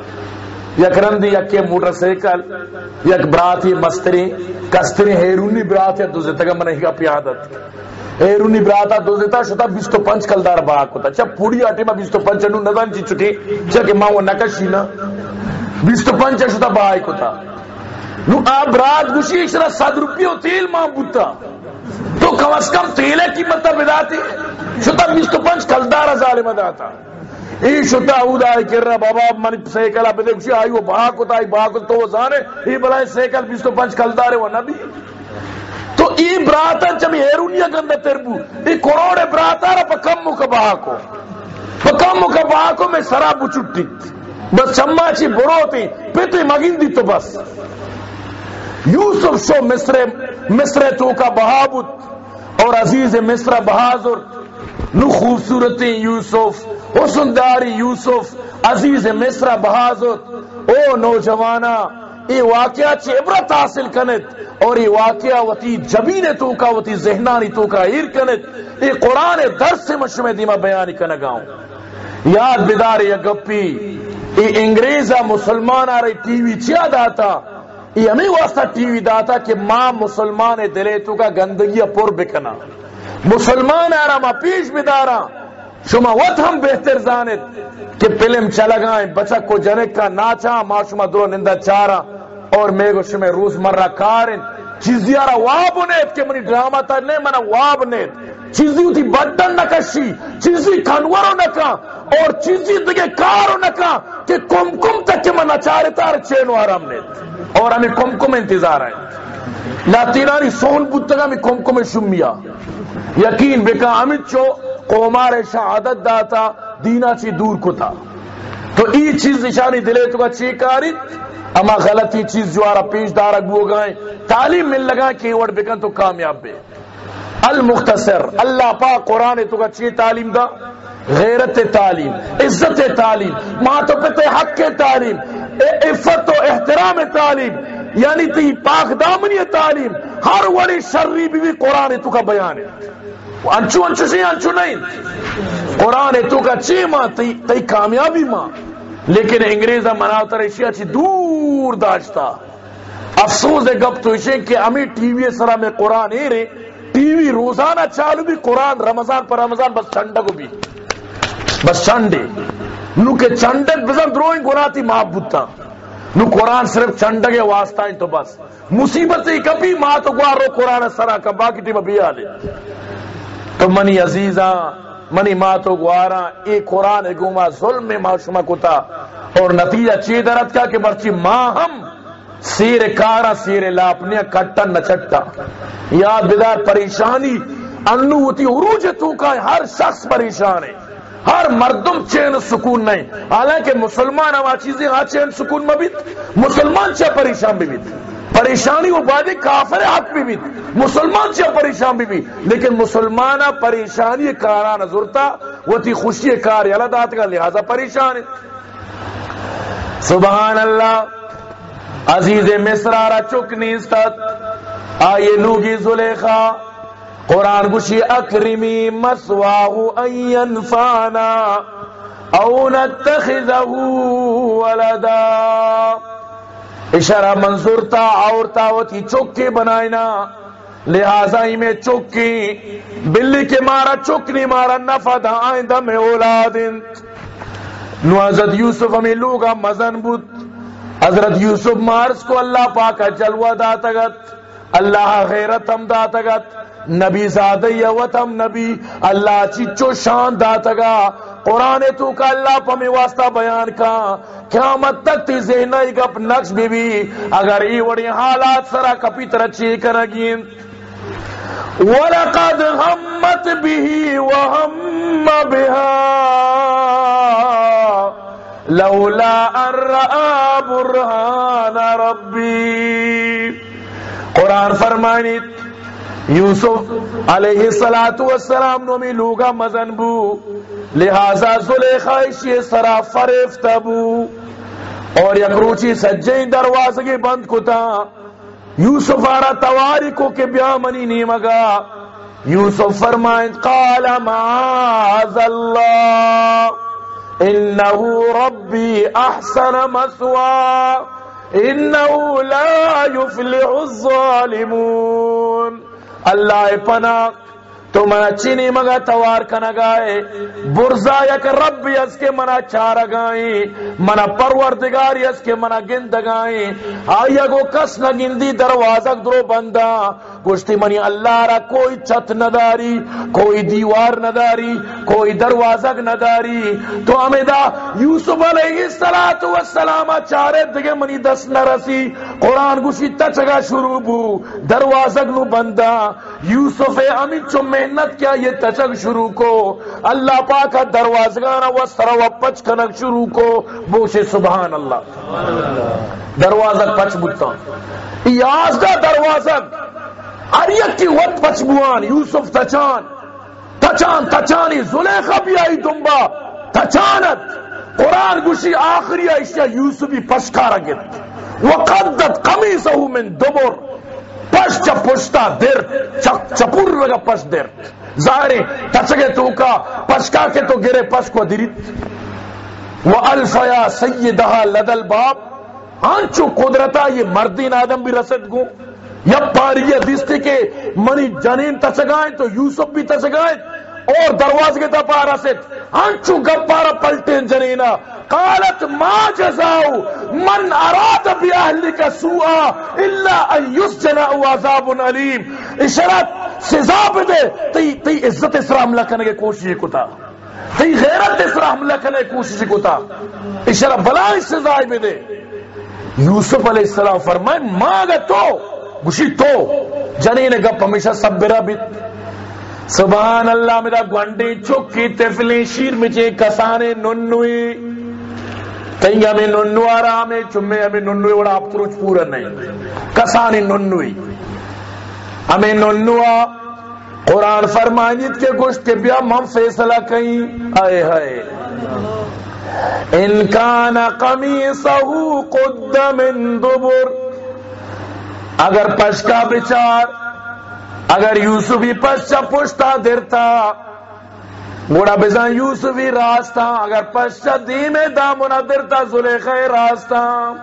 یک رندی یک کے موٹر سیکل یک براتی مستری کستری ہیرونی براتی دوزے تگا منہی کا پیادت ہیرونی براتا دوزے شتا بیستو پنچ کلدار باق ہوتا چا پوڑی آٹی ما بیستو پنچ انو نظام چی چکی چا کہ ماں وہ نکشی نا بیستو پنچ شتا باق ہوتا نو آب رات گوشی اشرا صد روپیو تیل ماں بوتا تو کم از کم تیلے کی مطلب بداتی شتا بیستو پنچ کلدار ظالم داتا ای شتا او دائی کر رہا بابا من سیکل آپ دے گوشی آئی وہ باق ہوتا آئی باق ہوتا تو وہ زانے ای بلائے سیکل بیستو پنچ کلدار وہ نبی تو ای براتا جب ہیرونیا گندہ تربو ای کروڑے براتا رہا پا کم مکہ بہا کو پا کم مکہ بہا کو میں سرابو چھٹی بس چمہ چی برو تی پیتے مگین دی تو بس یوسف شو مصر مصر تو کا بہابت اور عزیز مصر بہازر نو خوبصورتی یوسف حسنداری یوسف عزیز مصر بہازر او نوجوانا ای واقعہ چی عبرت حاصل کنت اور ای واقعہ وتی جبین تو کا وتی ذہنانی تو کا ایر کنت ای قرآن درس سے مشمع دیما بیانی کنگاؤں یاد بدار یا گپی ای انگریزہ مسلمان آ رہی ٹی وی چیا داتا یہ ہمیں واسطہ ٹی وی داتا کہ ماں مسلمان دلے تو کا گندگی پر بکنا مسلمان آرام پیش بدارا شما وقت ہم بہتر زانت کہ فلم چلا گائیں بچہ کو جنک کا ناچا ما شما درو نندہ چارا اور میں گو شما روز مرہ کارن چیزی آرہ واب نیت کہ منی ڈراما تا نہیں منا واب نیت چیزی ہوتی بڑھن نکشی چیزی کھنورو نکا اور چیزی دگے کارو نکا کہ کم کم تک کہ منا چارے تار چینو آرام نیت اور ہمیں کم کم انتظار ہے لاتینانی سون بودتگا ہمیں کم کم شمیا یقین بکا امیت چو قومار شہادت داتا دینا چی دور کو تھا تو ای چیز نشانی دلے تو کا چی کاری اما غلطی چیز جو آرہ پیش دارہ گو گائیں تعلیم مل لگا کہ وڑ بکن تو کامیاب بے المختصر اللہ پاک قرآن تو کا چی تعلیم دا غیرت تعلیم عزت تعلیم ماں تو پتہ حق کے تعلیم عفت و احترام تعلیم یعنی تی پاک دامنی تعلیم ہر وڑی شرری بھی, بھی قرآن تو کا بیان ہے انچو انچو سے انچو نہیں قرآن تو کا چی ماں تی, تی کامیابی ماں لیکن انگریزہ مناوتر اشیاء چی دور داشتا افسوس ہے گپ تو اشیاء کہ ہمیں ٹی وی سرا میں قرآن ہی رہے ٹی وی روزانہ چالو بھی قرآن رمضان پر رمضان بس چنڈا کو بھی بس چنڈے نو کہ چنڈت بزن دروئنگ گناتی محبوب تھا نو قرآن صرف چنڈا کے واسطہ ہیں تو بس مصیبت ہی کبھی ماں تو گوارو قرآن سرا کبا کی ٹیم بھی آلے تو منی عزیزاں منی ماں تو گوارا اے قرآن گوما ظلم میں معشومہ کو تھا اور نتیجہ چی درد کا کہ برچی ماں ہم سیر کارا سیر لاپنیا کٹا نچٹا یاد بدار پریشانی انو ہوتی عروج تو کا ہر شخص پریشان ہے ہر مردم چین سکون نہیں حالانکہ مسلمان ہوا چیزیں ہاں چین سکون میں بھی مسلمان چاہ پریشان بھی بھی پریشانی وہ بادی کافر حق بھی بھی مسلمان چاہ پریشان بھی بھی لیکن مسلمانہ پریشانی کارا نظرتا وہ تھی خوشی کاری اللہ دات کا لہذا پریشان ہے سبحان اللہ عزیز مصرارہ چک نیستت آئے نوگی زلیخا قرآن گوشی اکرمی مسواہو ان ینفانا او نتخذہ ولدا اشارہ منظور تا عورتا ہوتی چکی بنائنا لہذا ہی میں چکی بلی کے مارا چکنی مارا نفد آئندہ میں اولادن نو حضرت یوسف ہمیں لوگا مزن بود حضرت یوسف مارس کو اللہ پاکا جلوہ داتگت اللہ غیرت ہم داتگت نبی زادی وطم نبی اللہ چچو شان داتگا قرآن تو کا اللہ پہ میں واسطہ بیان کا قیامت تک تی ذہنہ ایک اپ نقش بھی بھی اگر ای وڑی حالات سرا کپی ترچی کرگین وَلَقَدْ هَمَّتْ بِهِ وَهَمَّ بِهَا لَوْلَا أَن رَّأَىٰ بُرْهَانَ رَبِّي قرآن فرمانیت یوسف علیہ السلام نومی لوگا مزن بو لہذا زلیخا اشی سرا فریفت بو اور یک روچی سجین دروازگی بند کتا یوسف آرہ تواریکو کے بیا منی نیمگا یوسف فرمائیں قال معاذ اللہ انہو ربی احسن مسوا انہو لا یفلح الظالمون اللہ پناہ تو منا چینی مگا توار کنگائے برزا یک رب یس کے منا چارہ گائیں منا پروردگار یس کے منا گندگائیں آیا گو کس نہ گندی دروازک درو بندہ گوشتی منی اللہ را کوئی چھت نداری کوئی دیوار نداری کوئی دروازک نداری تو امیدہ یوسف علیہ السلام چارے دگے منی دس نرسی قرآن گوشی تچگا شروع بو دروازک نو بندہ یوسف امین چو محنت کیا یہ تچگ شروع کو اللہ پاکا دروازگانا و سر و پچ کنک شروع کو بوشے سبحان اللہ دروازک پچ بوتا یازدہ دروازک اریک کی وقت پچبوان یوسف تچان تچان تچانی زلیخہ بھی آئی دنبا تچانت قرآن گوشی آخری اشیاء یوسفی پشکارا گت وقدت قمیصہو من دبر پش چا پشتا در چپور لگا پش در ظاہرے تچگے تو کا پشکا کے تو گرے پش کو دریت وَأَلْفَيَا سَيِّدَهَا لَدَ الْبَابِ آنچو قدرتا یہ مردین آدم بھی رسد گو یا پاری یہ دستے کے منی جنین تچگائیں تو یوسف بھی تچگائیں اور دروازے کے تپا رسد آنچو گپارا پلٹیں جنینا قالت ما جزاؤ من اراد بأهلك سوءا الا ان يسجن او عذاب علیم اشارت سزا پہ دے تی تی عزت اسرا حملہ کرنے کی کوشش کتا تی غیرت اسرا حملہ کرنے کی کوشش کتا اشارت بلائی سزا پہ دے یوسف علیہ السلام فرمائے ماں تو گوشی تو جنین گپ ہمیشہ صبرہ بیت سبحان اللہ میرا گوانڈی چکی تفلی شیر مچے کسانے ننوی تئی ہمیں ننو آرام ہے چمے ہمیں ننوی وڑا آپ تروچ پورا نہیں کسانی ننوی ہمیں ننو آ قرآن فرمائنیت کے گوشت کے بیا مم فیصلہ کہیں آئے ہائے ان کان قمیصہو قد من دبر اگر پشکا بچار اگر یوسفی پشچا پشتا درتا گوڑا بزن یوسفی راستہ اگر پشچا دیم دامنا درتا زلیخہ راستہ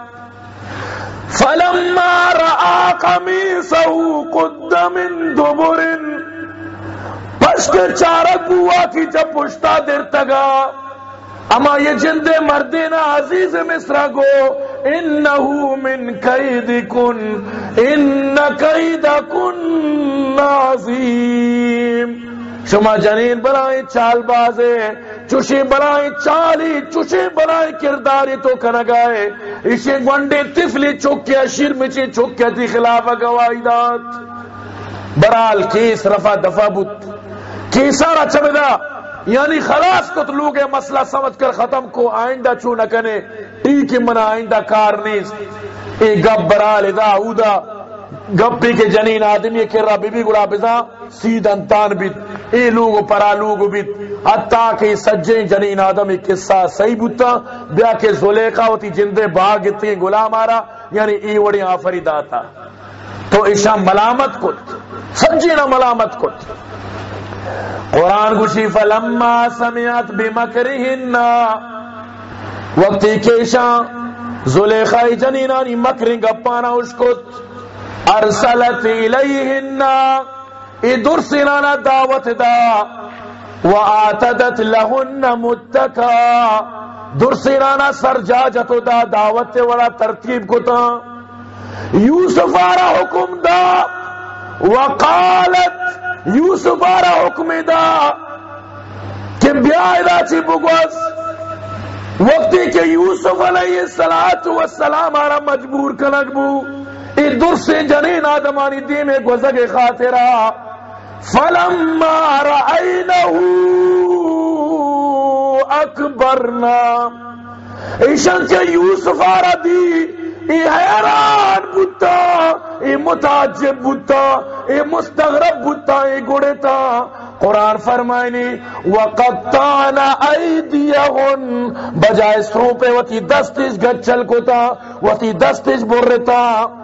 فلما رآ قمیصہو قد من دبر پشک چارک ہوا کی جب پشتا درتا گا اما یہ جند مردنا عزیز مصرہ کو انہو من قیدکن ان قیدکن عظیم شما جنین بنائیں چال بازے چوشے بنائیں چالی چوشے بنائیں کرداری تو کنگائے اسے گونڈے تفلی چوکیا شیر مچے چوکیا تی خلاف گواہی دات برال کیس رفع دفع بت کیسارا چمدہ یعنی خلاص کو تو لوگ مسئلہ سمجھ کر ختم کو آئندہ چو نہ کنے ٹھیک منا آئندہ کار نیز اے گب برال ادا اودا گپی کے جنین آدمی کر رہا بی بی گڑا بزا سید انتان بیت اے لوگو پرا لوگو بیت حتیٰ کہ سجیں جنین آدمی قصہ صحیح بوتا بیا کے زلیخہ ہوتی جندے باغ اتنی غلام آرہا یعنی ای وڑی آفری داتا تو ایشا ملامت کت سجینا ملامت کت قرآن گوشی فلما سمعت بمکرہن وقتی کیشا زلیخہ جنینانی مکریں گپانا اشکت ارسلت الیہن ای درسنانا دعوت دا وآتدت لہن متکا درسنانا سرجاجت دا دعوت وڑا ترتیب کتا یوسف آرہ حکم دا وقالت یوسف آرہ حکم دا کہ بیائی دا چی بگوز وقتی کہ یوسف علیہ السلام آرہ مجبور کنک بو ای در سے جنین آدمانی دی میں گوزگ خاطرہ فلما رأینہو اکبرنا ایشن کے یوسف آرہ دی ای حیران بوتا ای متعجب بوتا ای مستغرب بوتا ای گوڑتا قرآن فرمائنی وَقَطَّعْنَ أَيْدِيَهُنْ بجائے سروں پہ وتی دستش گچل کوتا وتی دستش برتا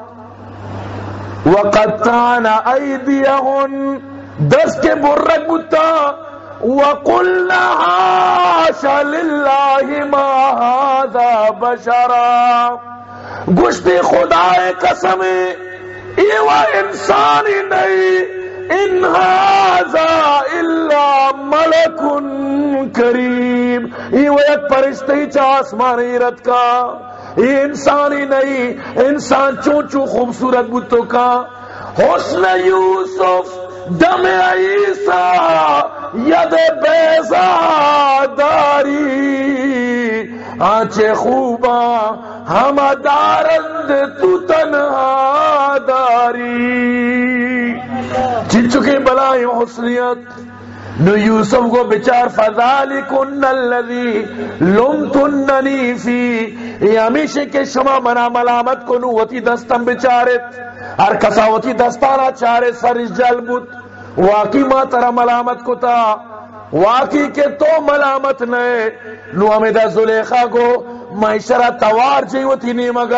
وَقَطَّعْنَ أَيْدِيَهُنْ دست کے برک بوتا وَقُلْنَا حَاشَ لِلَّهِ مَا هَذَا بَشَرًا گشت خدا قسم ایوہ انسانی نہیں ان ھذا الا ملک کریم ایوہ ایک پرشتہ چا آسمانی رت کا یہ انسانی نہیں انسان چون چون خوبصورت بتوں کا حسن یوسف دم عیسیٰ ید بیضا داری آنچے خوبا ہم دارند تو تنہا داری جن چکے بلائی حسنیت نو یوسف کو بچار فذالکن الذی لمتننی فی یہ ہمیشہ کے شما منا ملامت کو نو وتی دستم بچارت ہر کسا وتی دستانا چارے سرش جل بود واقعی ما ترہ ملامت کو تا واقعی کہ تو ملامت نئے نو ہمیں دا زلیخہ کو معاشرہ توار جی وتی نیمگا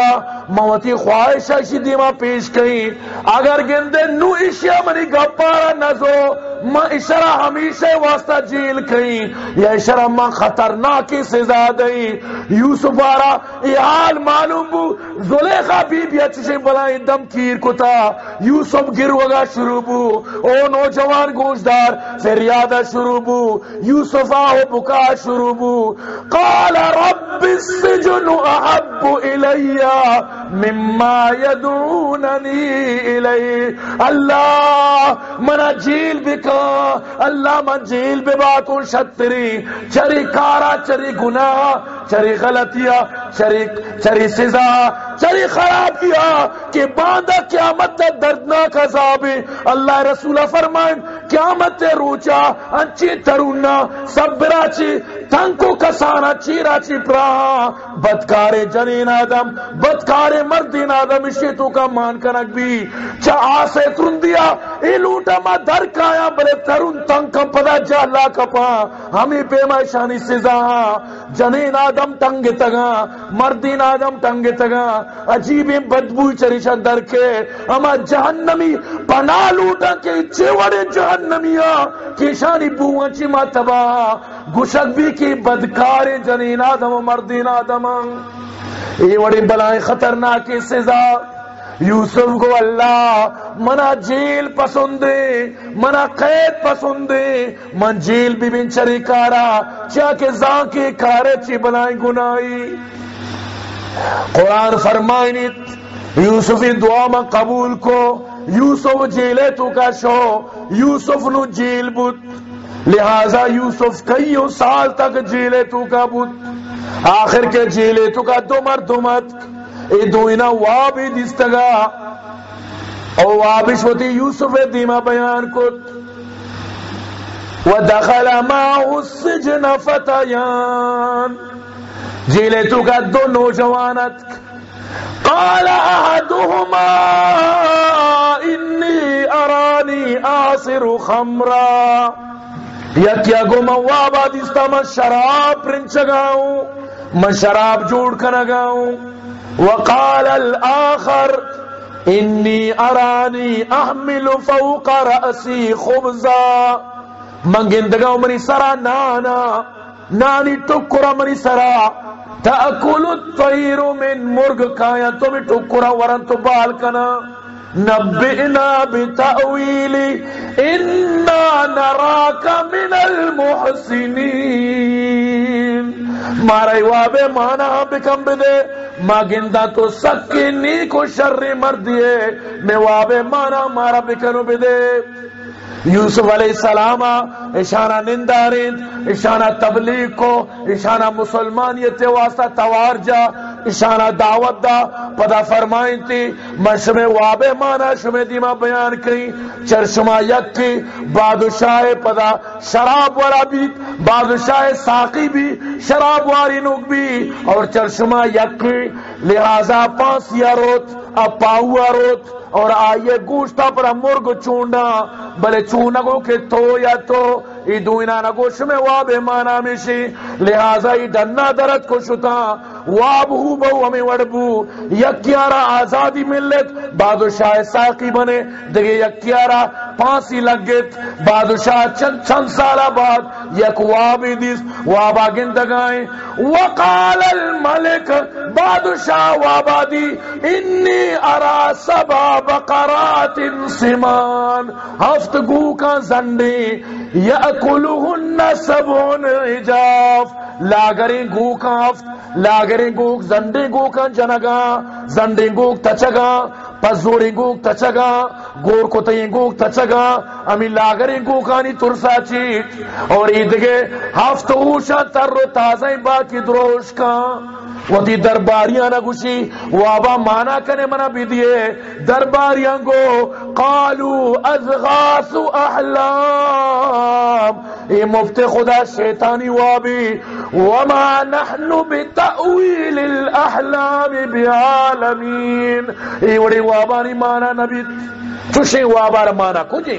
موتی خواہش اسی دیما پیش کہیں اگر گندے نو اشیا منی گپارا نزو ما اشرا ہمیشہ واسطہ جیل کہیں یا اشرا ما خطرناکی سزا دئی یوسف آرا یہ حال معلوم بو زلیخا بی بی اچھے بلائیں دم کیر کتا یوسف گروگا شروع بو او نوجوان گوشدار فریادہ شروع بو یوسف آہو بکا شروع بو قال رب السجن احب الی مما یدعوننی الی اللہ منا جیل بکا اللہ من جیل بے باتوں شتری چری کارا چری گناہ چری غلطیاں چری چری سزا چری خرابیاں کہ باندھا قیامت دردناک عذاب اللہ رسول فرمائیں قیامت روچا انچی ترونا سبرا چی تنکو کسانا چیرا چی پراہا بدکار جنین آدم بدکار مردین آدم اشیتو کا مان کنک بھی چا آسے ترندیا ای لوٹا ما در کایا بلے ترون تنکم پدا جہلا کپا ہمیں پیما شانی سزا جنین آدم تنگ تگا مردین آدم تنگ تگا عجیب بدبو چریشن در کے اما جہنمی پناہ لوٹا کے چیوڑے جہنمیاں کی شانی بوان چی ماتبا گشک بھی کی بدکار جنین آدم و مردین آدم یہ وڑی بلائیں خطرناکی سزا یوسف کو اللہ منا جیل پسندے منا قید پسندے من جیل بھی بن چری کارا چاکہ زان کی کارے چی بلائیں گنائی قرآن فرمائنیت یوسفی دعا من قبول کو یوسف جیلے تو کا شو یوسف نو جیل بود لہذا یوسف کئیوں سال تک جیلے تو کا بود آخر کے جیلے تو کا دو مرد دو مرد ای دوینا وابی دیستگا او وابش ہوتی یوسف دیما بیان کت ودخل معه السجن فتیان جیلے تو کا دو نوجوانت قال احدهما انی ارانی آصر خمرا یکیا گو من وابا دیستا من شراب پرنچگاؤں من شراب جوڑ کنگاؤں وقال الآخر انی ارانی احمل فوق رأسی خبزا من گندگاؤں منی سرا نانا نانی ٹکرا منی سرا تأکل الطیر من مرگ کھایا تمہیں ٹکرا ورن تو بال کنا نبئنا بتأویلی انا نراک من المحسنین مارا وابے مانا بکم بدے ما گندہ تو سکی نیکو شر مردیے میں وابے مانا مارا بکنو بدے یوسف علیہ السلام اشانہ نندارین اشانہ تبلیغ کو اشانہ مسلمانیت واسطہ توارجا اشانہ دعوت دا پدا فرمائیں تھی میں شمع وابے مانا شمع دیما بیان کی چرشمہ یک کی بادشاہ پدا شراب والا بھی بادشاہ ساقی بھی شراب واری نوک بھی اور چرشمہ یک کی لہذا پانسیا روت اب پاہوا روت اور آئیے گوشتا پر مرگ چونڈا بلے چونگو کے تو یا تو ای دوینا نگوش میں واب مانا میشی لہذا ای ڈنا درد کو شتا واب ہو بہو ہمیں وڑبو یکیارا آزادی ملت بادشاہ ساقی بنے دگے یکیارا پانسی لگت بادشاہ چند چند سالہ بعد یک وابی دیس وابا گندگائیں وقال الملک بادشاہ وابا دی انی ارا سبا بقرات سمان ہفت گو کا زنڈے یأکلہن سبعن عجاف لاگریں گو کا ہفت لاگریں گوک زنڈیں گوکا جنگا زنڈیں گوک تچگا پزوڑیں گوک تچگا گور کو تئیں گوک تچگا امی لاگریں گوکانی ترسا چیٹ اور ایدگے ہفت اوشا تر و تازیں باقی دروش کا وہی درباریاں نہ گوشی وابا مانا کنے منا بھی دیے درباریاں گو قالو اضغاث احلام اے مفت خدا شیطانی وابی وما نحن بتأویل الاحلام بعالمین اے وڑی وابانی مانا نبی چوشے وابار مانا کجے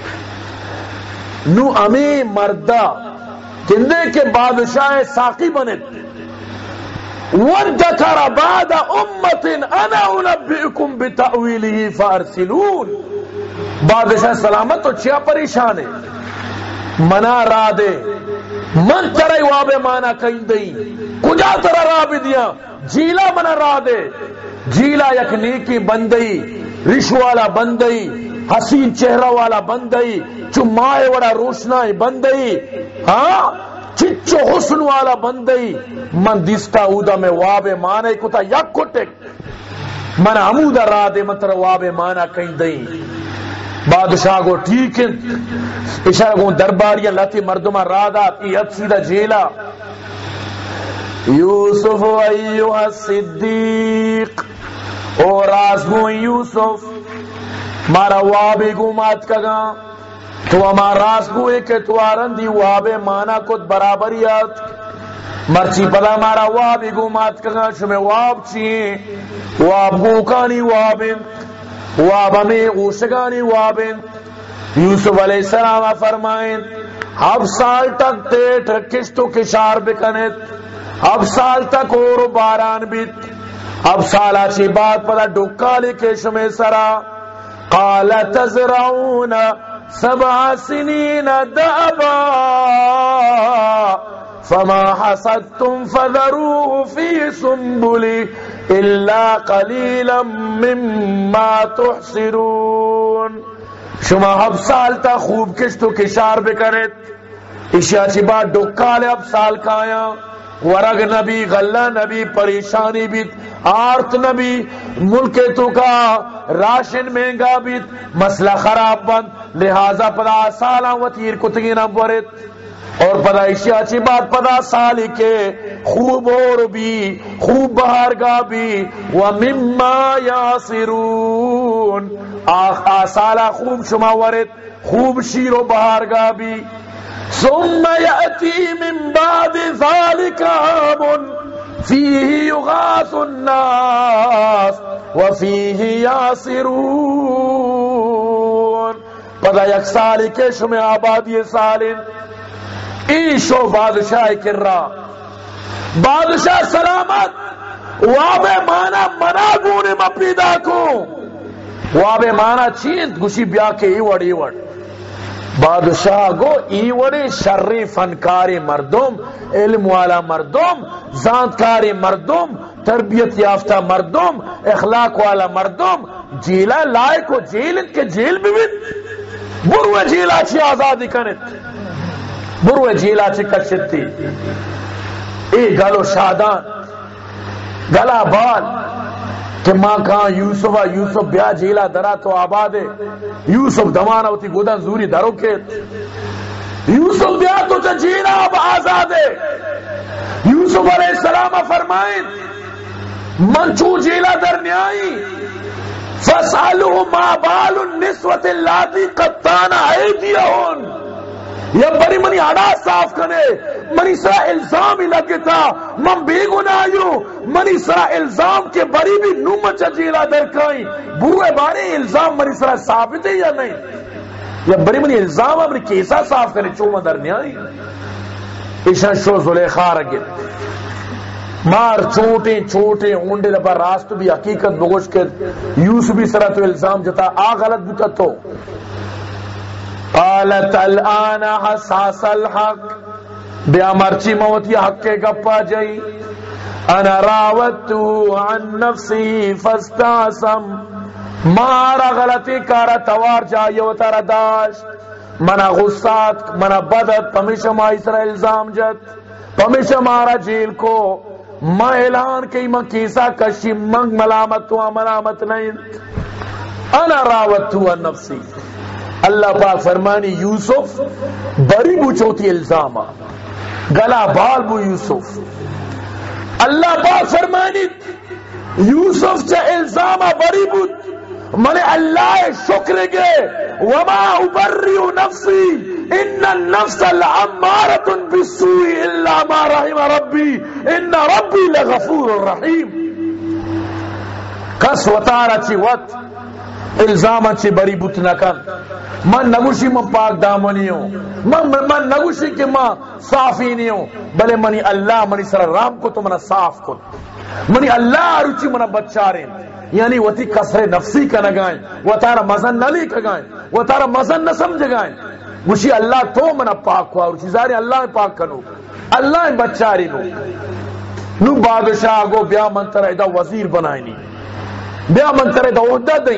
نو امی مردہ جندے کے بادشاہ ساقی بنت وَادَّكَرَ بَعْدَ أُمَّةٍ أَنَا أُنَبِّئُكُمْ بِتَأْوِيلِهِ فَأَرْسِلُونَ بادشاہ سلامت تو چیا پریشان ہے منا را دے من ترائی وابے مانا کہیں دئی کجا ترا را بھی دیا جیلا منا را دے جیلا یک نیکی بندئی رش والا بندئی حسین چہرہ والا بندئی چمائے وڑا روشنائی بندئی ہاں چچو حسن والا بندئی من دیستا اودا میں وابے مانے کتا یک کٹک من عمودہ را دے من ترا وابے مانا کہیں دئی بادشاہ کو ٹھیک ہے اشارہ کو درباریاں لاتی مردمہ رادا ای حد سیدھا جیلا یوسف ایوہ الصدیق اور آزگو یوسف مارا وابی گو مات کگا تو ہمارا راسگو ہے کہ تو آرندی وابے مانا کت برابریات مرچی پدا مارا وابی گو مات کگا شمیں واب چیئے واب گو کانی وابن واب ہمیں اوشگانی وابن یوسف علیہ السلام فرمائیں اب سال تک تیٹ کشتو کشار بکنت اب سال تک اور باران بیت اب سالا چی بات پدا ڈکالی کشم سرا قال تزرعون سبع سنین دعبا فما حصدتم فذروه في سنبله الا قليلا مما تحصرون شما اب سال تا خوب کشتو کشار بکرت اشیا چی بات ڈکالے اب سال کایا ورگ نبی غلہ نبی پریشانی بیت آرت نبی ملک تو کا راشن مہنگا بیت مسئلہ خراب بند لہذا پدا سالا وطیر کتگی نہ برت اور پدا اشیا چی بات پدا سالی کے خوب اور بھی خوب بہار گا بھی ومما یاسرون آ سالا خوب شما ورت خوب شیر و بہار گا بھی ثم یأتی من بعد ذلك عام فیہ یغاث الناس وفیہ یاسرون پدا یک سالی کے شما آبادی سالن ایشو بادشاہ کر رہا بادشاہ سلامت وابے مانا منا گونے ما پیدا کو وابے مانا چیند گوشی بیا کے ایوڑ ایوڑ بادشاہ گو ایوڑی شرری فنکاری مردم علم والا مردم زانتکاری مردم تربیت یافتہ مردم اخلاق والا مردم جیلا لائے کو جیل کے جیل بھی بیت بروے جیلا چی آزادی کنت بروے جیلا چی کشتی اے گلو شادان گلا بال کہ ماں کہاں یوسف یوسف بیا جیلا درا تو آبادے یوسف دمانا ہوتی گودن زوری درو کے یوسف بیا تو چا جیلا اب آزادے یوسف علیہ السلام فرمائیں من چو جیلا در نیائی فَاسْأَلُهُ مَا بَالُ النِّسْوَةِ اللَّاتِي قَطَّعْنَ أَيْدِيَهُنَّ یا بری منی اڑا صاف کنے منی سرا الزام ہی لگے تھا من بے گناہیوں منی سرا الزام کے بری بھی نوم چجیلا درکائیں بروے بارے الزام منی سرا ثابت ہے یا نہیں یا بری منی الزام اپنی کیسا صاف کرے چوما در نیائی ایشان شو زلیخا رگے مار چھوٹے چھوٹے اونڈے لپا راست بھی حقیقت بگوش کے یوسف بھی سرا تو الزام جتا آ غلط بتا تو قالت الان حساس الحق بیا مرچی موتی حق کے گپا جائی انا راوتو عن نفسی فاستعصم مارا غلطی کارا توار جائیو تارا داشت منا غصات منا بدت پمیشہ ما اسرا الزام جت پمیشہ مارا جیل کو ما اعلان کی ما کیسا کشی منگ ملامت تو ملامت نہیں انا راوتو عن نفسی اللہ پاک فرمانی یوسف بری بوچوتی الزامہ گلا بال بو یوسف اللہ پاک فرمانی یوسف چا الزامہ بری بوت منے اللہ شکر گے وما ابرئ نفسی ان النفس لعمارۃ بالسوء الا ما رحم ربی ان ربی لغفور رحیم کس وطارہ چی وط الزام اچھی بری بت نہ کن من نگوشی من پاک دامنی ہوں من, من نگوشی کہ من صافی نہیں ہوں بلے منی اللہ منی سر رام کو تو منا صاف کو منی اللہ روچی منا بچاریں یعنی وہ تی کسر نفسی کا نگائیں وہ تارا مزن نلی کا گائیں وہ تارا مزن نہ سمجھ گائیں مجھے اللہ تو منا پاک ہوا اور چیزاری اللہ پاک کنو اللہ بچاری نو نو بادشاہ گو بیا منتر ایدہ وزیر بنائیں بیا منتر ایدہ عہدہ دیں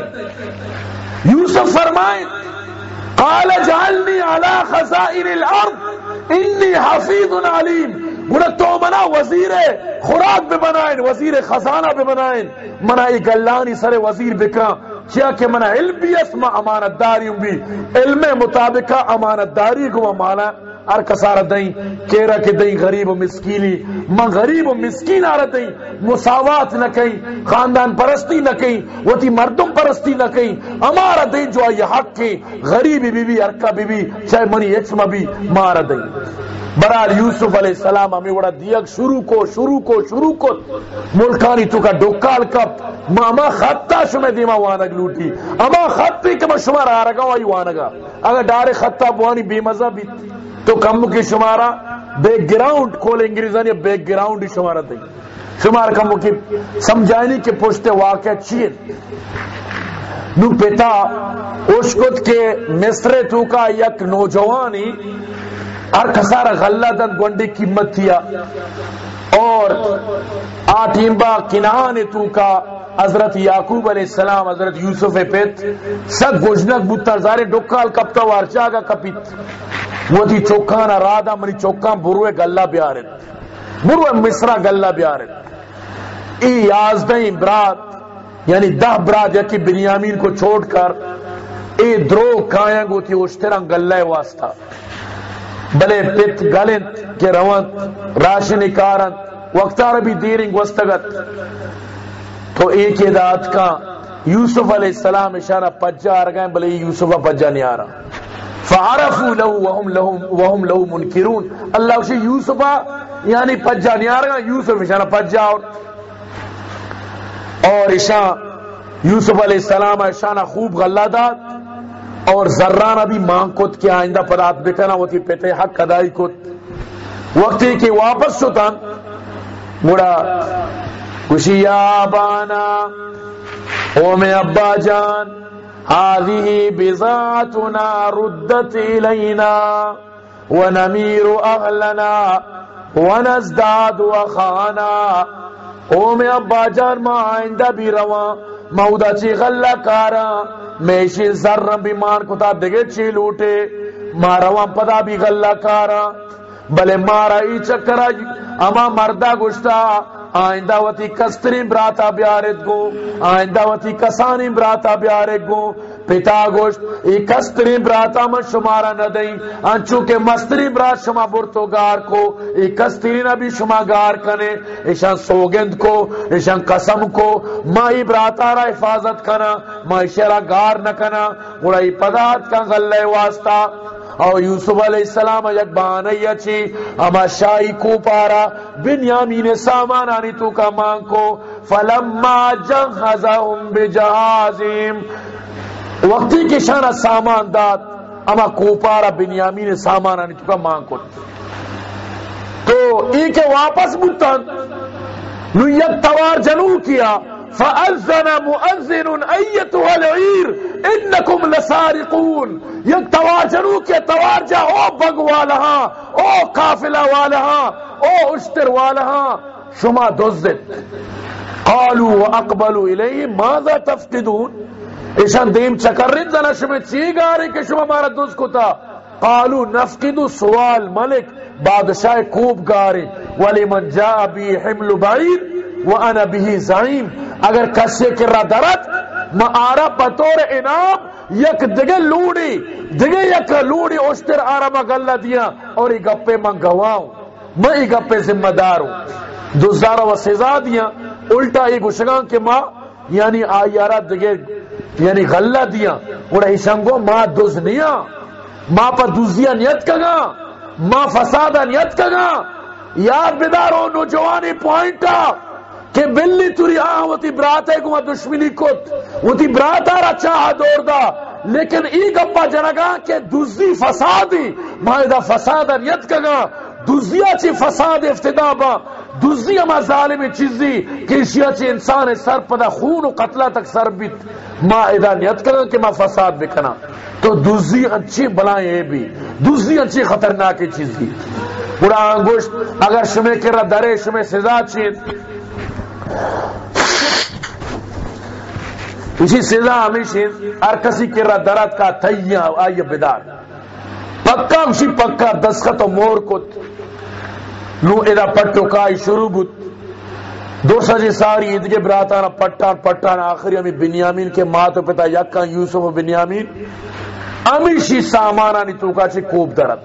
یوسف فرمائیں قال جعلنی علی خزائن الارض انی حفیظ علیم گوڑا تو منا وزیر خوراک بے بنائیں وزیر خزانہ بے بنائیں منا ایک اللہنی سر وزیر بکا کیا کہ منا علم بھی اسما امانت داری ہوں بھی علم مطابقہ امانت داری کو مانا ار کسارت دیں کیرا کہ دیں غریب و مسکینی من غریب و مسکین آرہ دیں مساوات نہ کہیں خاندان پرستی نہ کہیں وہ تی مردم پرستی نہ کہیں ہمارا دیں جو آئی حق کے غریبی بی بی ارکا بی بی چاہے منی اچما بھی مارا دیں برحال یوسف علیہ السلام ہمیں وڑا دیگ شروع کو شروع کو شروع کو ملکانی تو کا ڈوکال کپ ماما خطہ شمیں دیما وانگ لوٹی اما خط پی کہ میں شمار آرگا وائی وانگا اگر ڈارے خطہ بوانی بے مزہ بھی تو کم کی شمارہ بیک گراؤنڈ کھول انگریزانی بیک گراؤنڈ ہی شمارہ دیں شمار کم کی سمجھائنی کے پوچھتے واقع چین نو پتا اوشکت کے مصر تو کا یک نوجوانی ہر کسارا غلہ دن گونڈی قیمت تھیا اور آٹھیم با کنان تو کا حضرت یعقوب علیہ السلام حضرت یوسف پیت سگ گوشنک بوتا زارے ڈکال کپتا وارچا گا کپیت وہ تھی چوکانا رادا منی چوکان بروے گلہ بیارت بروے مصرہ گلہ بیارت ای یازدہیں برات یعنی دہ برات یکی بنیامین کو چھوڑ کر ای درو کائیں گو تھی اشتران گلہ واسطہ بلے پت گلنت کے روانت راشن کارنت وقتار بھی دیرنگ وستگت تو ایک اداد کا یوسف علیہ السلام اشارہ پجا آرگائیں بلے یوسف پجا نہیں آ رہا فعرفوا له وهم له وهم له منکرون اللہ اسے یوسف یعنی پجا نہیں آ رہا یوسف اشارہ پجا اور اور اشارہ یوسف علیہ السلام اشارہ خوب غلہ داد اور ذرانہ بھی مانگ کت کیا آئندہ پرات بکنا وہ تھی پیتے حق ادائی کت وقتی کہ واپس شتن مڑا کشی یا آبانا او میں ابا جان هذه بضاعتنا ردت إلينا ونمير أهلنا ونزداد أخانا او میں ابا جان ما آئندہ بھی رواں مودا چی غلہ کارا میشی ذرم بھی مان کتا دگے چی لوٹے ما رواں پدا بھی غلہ کارا بلے مارا ای چکرہ اما مردہ گشتا آئندہ وتی کستری براتا بیارت گو آئندہ وتی کسانی براتا بیارت گو پتا گوشت ای کستری براتا من شمارا نہ دیں انچو کہ مستری برات شما برتو گار کو ای کستری نہ بھی شما گار کنے ایشان سوگند کو ایشان قسم کو ما ای براتا را حفاظت کنا ما ایشارا گار نہ کنا گوڑا ای پدات کا غلہ واسطہ اور یوسف علیہ السلام یک بانی اچھی اما شاہی کو پارا بنیامین سامان آنی تو کا مانگ کو فلما جہزہم بجہازیم وقتی کے شانہ سامان داد اما کو پارا بنیامین سامان آنی تو کا مانگ کو تو ایک واپس بتن نو یک توار جنو کیا فأذن مؤذن أيتها العير إنكم لسارقون یک توار جنو کے توار جا او بگ والہا او قافلہ والہا او اشتر والہا شما دزدت قالوا واقبلوا الیہ ماذا تفقدون ایشان دیم چکرن زنا شما چی گاری کہ شما مارا دز کو تا قالوا نفقد سوال ملک بادشاہ کوب گاری ولی من جاء بی حمل بعیر وانا به زعیم اگر کسی کرا درد ما آرا بطور انام یک دگے لوڑی دگے یک لوڑی اشتر آرا ما گلہ دیا اور ای گپے من گواؤں میں ای گپے ذمہ دار ہوں دوزارہ و سزا دیا الٹا ای گشگان کے ماں یعنی آئی آرا دگے یعنی غلہ دیا اور ایشنگو ماں دوز نیا ماں پر دوزیا نیت کگا ماں فسادہ نیت کگا یاد بدارو نوجوانی پوائنٹا کہ بلی توری آہ وتی براتے کو دشمنی کت وتی براتا را چاہ دور دا لیکن ای گپا جنگا کہ دوزی فسادی مائدہ فسادا نیت کگا دوزیا چی فساد افتدا با دوزی اما ظالم چیزی کہ اشیا چی انسان سر پدا خون و قتلہ تک سر بیت مائدہ نیت کگا کہ ما فساد بکنا تو دوزی انچی بلائیں بھی دوزی انچی خطرناک چیزی بڑا انگوشت اگر شمیں کرا درے شمیں سزا چیز اسی سزا ہمیشہ ہر کسی کے را درد کا تھیا آئیے بیدار پکا اسی پکا دسخط و مور کت نو ادا پٹو کائی شروع بود دو سجی ساری ادگے براتانا پٹان پٹان آخری ہمیں بنیامین کے ماتو پتا یکا یوسف و بنیامین ہمیشی سامانانی توکا چی کوب درد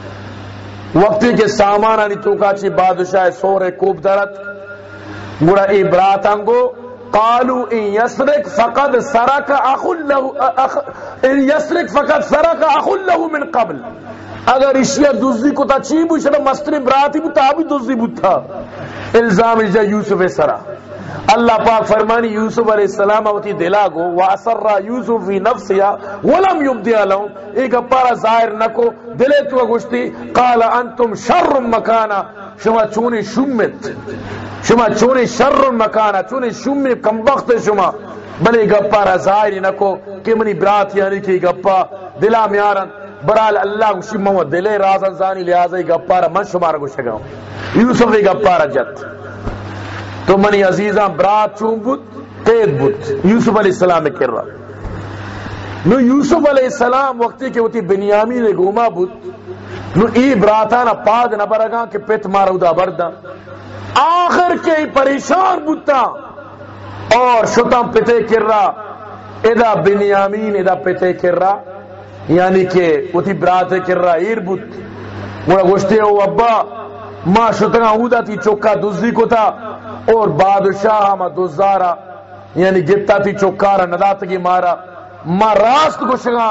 وقتی کے سامانانی توکا چی بادشاہ سور کوب درد گوڑا ای براتانگو قالوا ان يسرق فقد سرق اخ له أخ ان يسرق فقد سرق اخ له من قبل اگر اشیا دزدی کو تا چی بو شنا مستری براتی بو تا بھی دزدی بو تھا الزام جا یوسف سرا اللہ پاک فرمانی یوسف علیہ السلام وتی دلا گو واسر یوسف فی نفسها ولم یبدی لهم ایک پارا ظاہر نکو دلے تو گشتی قال انتم شر مکانا شما چونی شمت شما چونی شر مکانا چونی شمی کمبخت شما بلے گپا را ظاہر نکو کہ منی برات یعنی کہ گپا دلا میارن برال اللہ گوشی مو دلے رازن زانی لہذا گپا را من شما را گوشے گاؤں یوسف گپا را جت تو منی عزیزاں برات چون بود قید بود یوسف علیہ السلام کر رہا نو یوسف علیہ السلام وقتی کہ وتی بنیامین گوما بود نو ای براتانا پاگ نبرگا کہ پیت مارو دا بردا آخر کے پریشان بودتا اور شتم پتے کر رہا ادا بنیامین ادا پتے کر رہا یعنی کہ وتی براتے کر رہا ایر بود مڑا گوشتے ہو ابا ما شتنگا ہودا تی چوکا دزدی کو تھا اور بادشاہ ما دزدارا یعنی گتا تی چوکارا نداتگی مارا ما راست گوشگا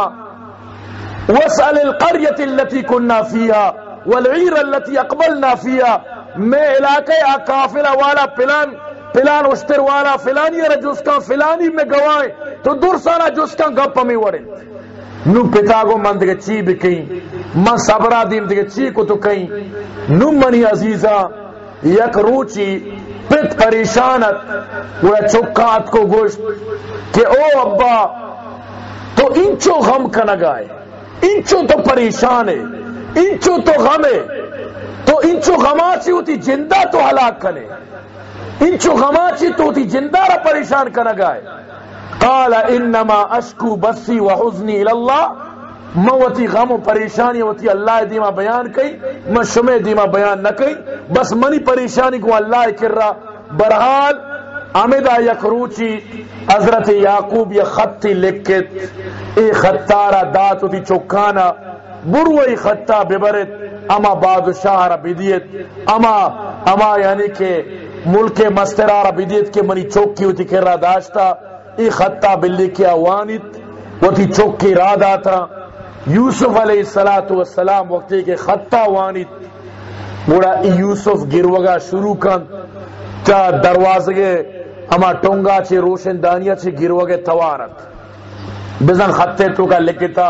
واسأل القرية التي كنا فيها والعير التي اقبلنا فيها میں علاقے قافلہ والا پلان پلان اشتر والا فلانی ہے جس کا فلانی میں گوائے تو دور سانا جس کا گپ میں وڑے نو پتا کو من دے چی بھی کہیں من صبرا دیم دے چی کو تو کہیں نو منی عزیزا یک روچی پت پریشانت وہ چوکات کو گوشت کہ او ابا تو انچو غم کا نگائے انچو تو پریشان ہے انچو تو غم ہے تو انچو غماچی ہوتی جندہ تو ہلاک کنے انچو غماچی تو ہوتی جندہ را پریشان کنا گائے قال انما اشکو بسی و حزنی الاللہ موتی غم و پریشانی ہوتی اللہ دیما بیان کئی میں شمع دیما بیان نہ کئی بس منی پریشانی کو اللہ کر رہا برحال امیدہ یک روچی حضرت یعقوب یہ خطی لکھت ای خطارہ دات ہوتی چوکانا بروئی خطہ ببرت اما بادشاہ را بدیت اما اما یعنی کہ ملک مسترہ را بدیت کے منی چوکی ہوتی کر رہا داشتا ای خطہ بلی کی آوانیت وتی چوکی را داتا یوسف علیہ السلام وقتی کے خطہ وانیت بڑا یوسف گروگا شروع کن چا دروازے اما ٹونگا چے روشن دانیا چے گروگے توارت بزن خطے تو کا لکھتا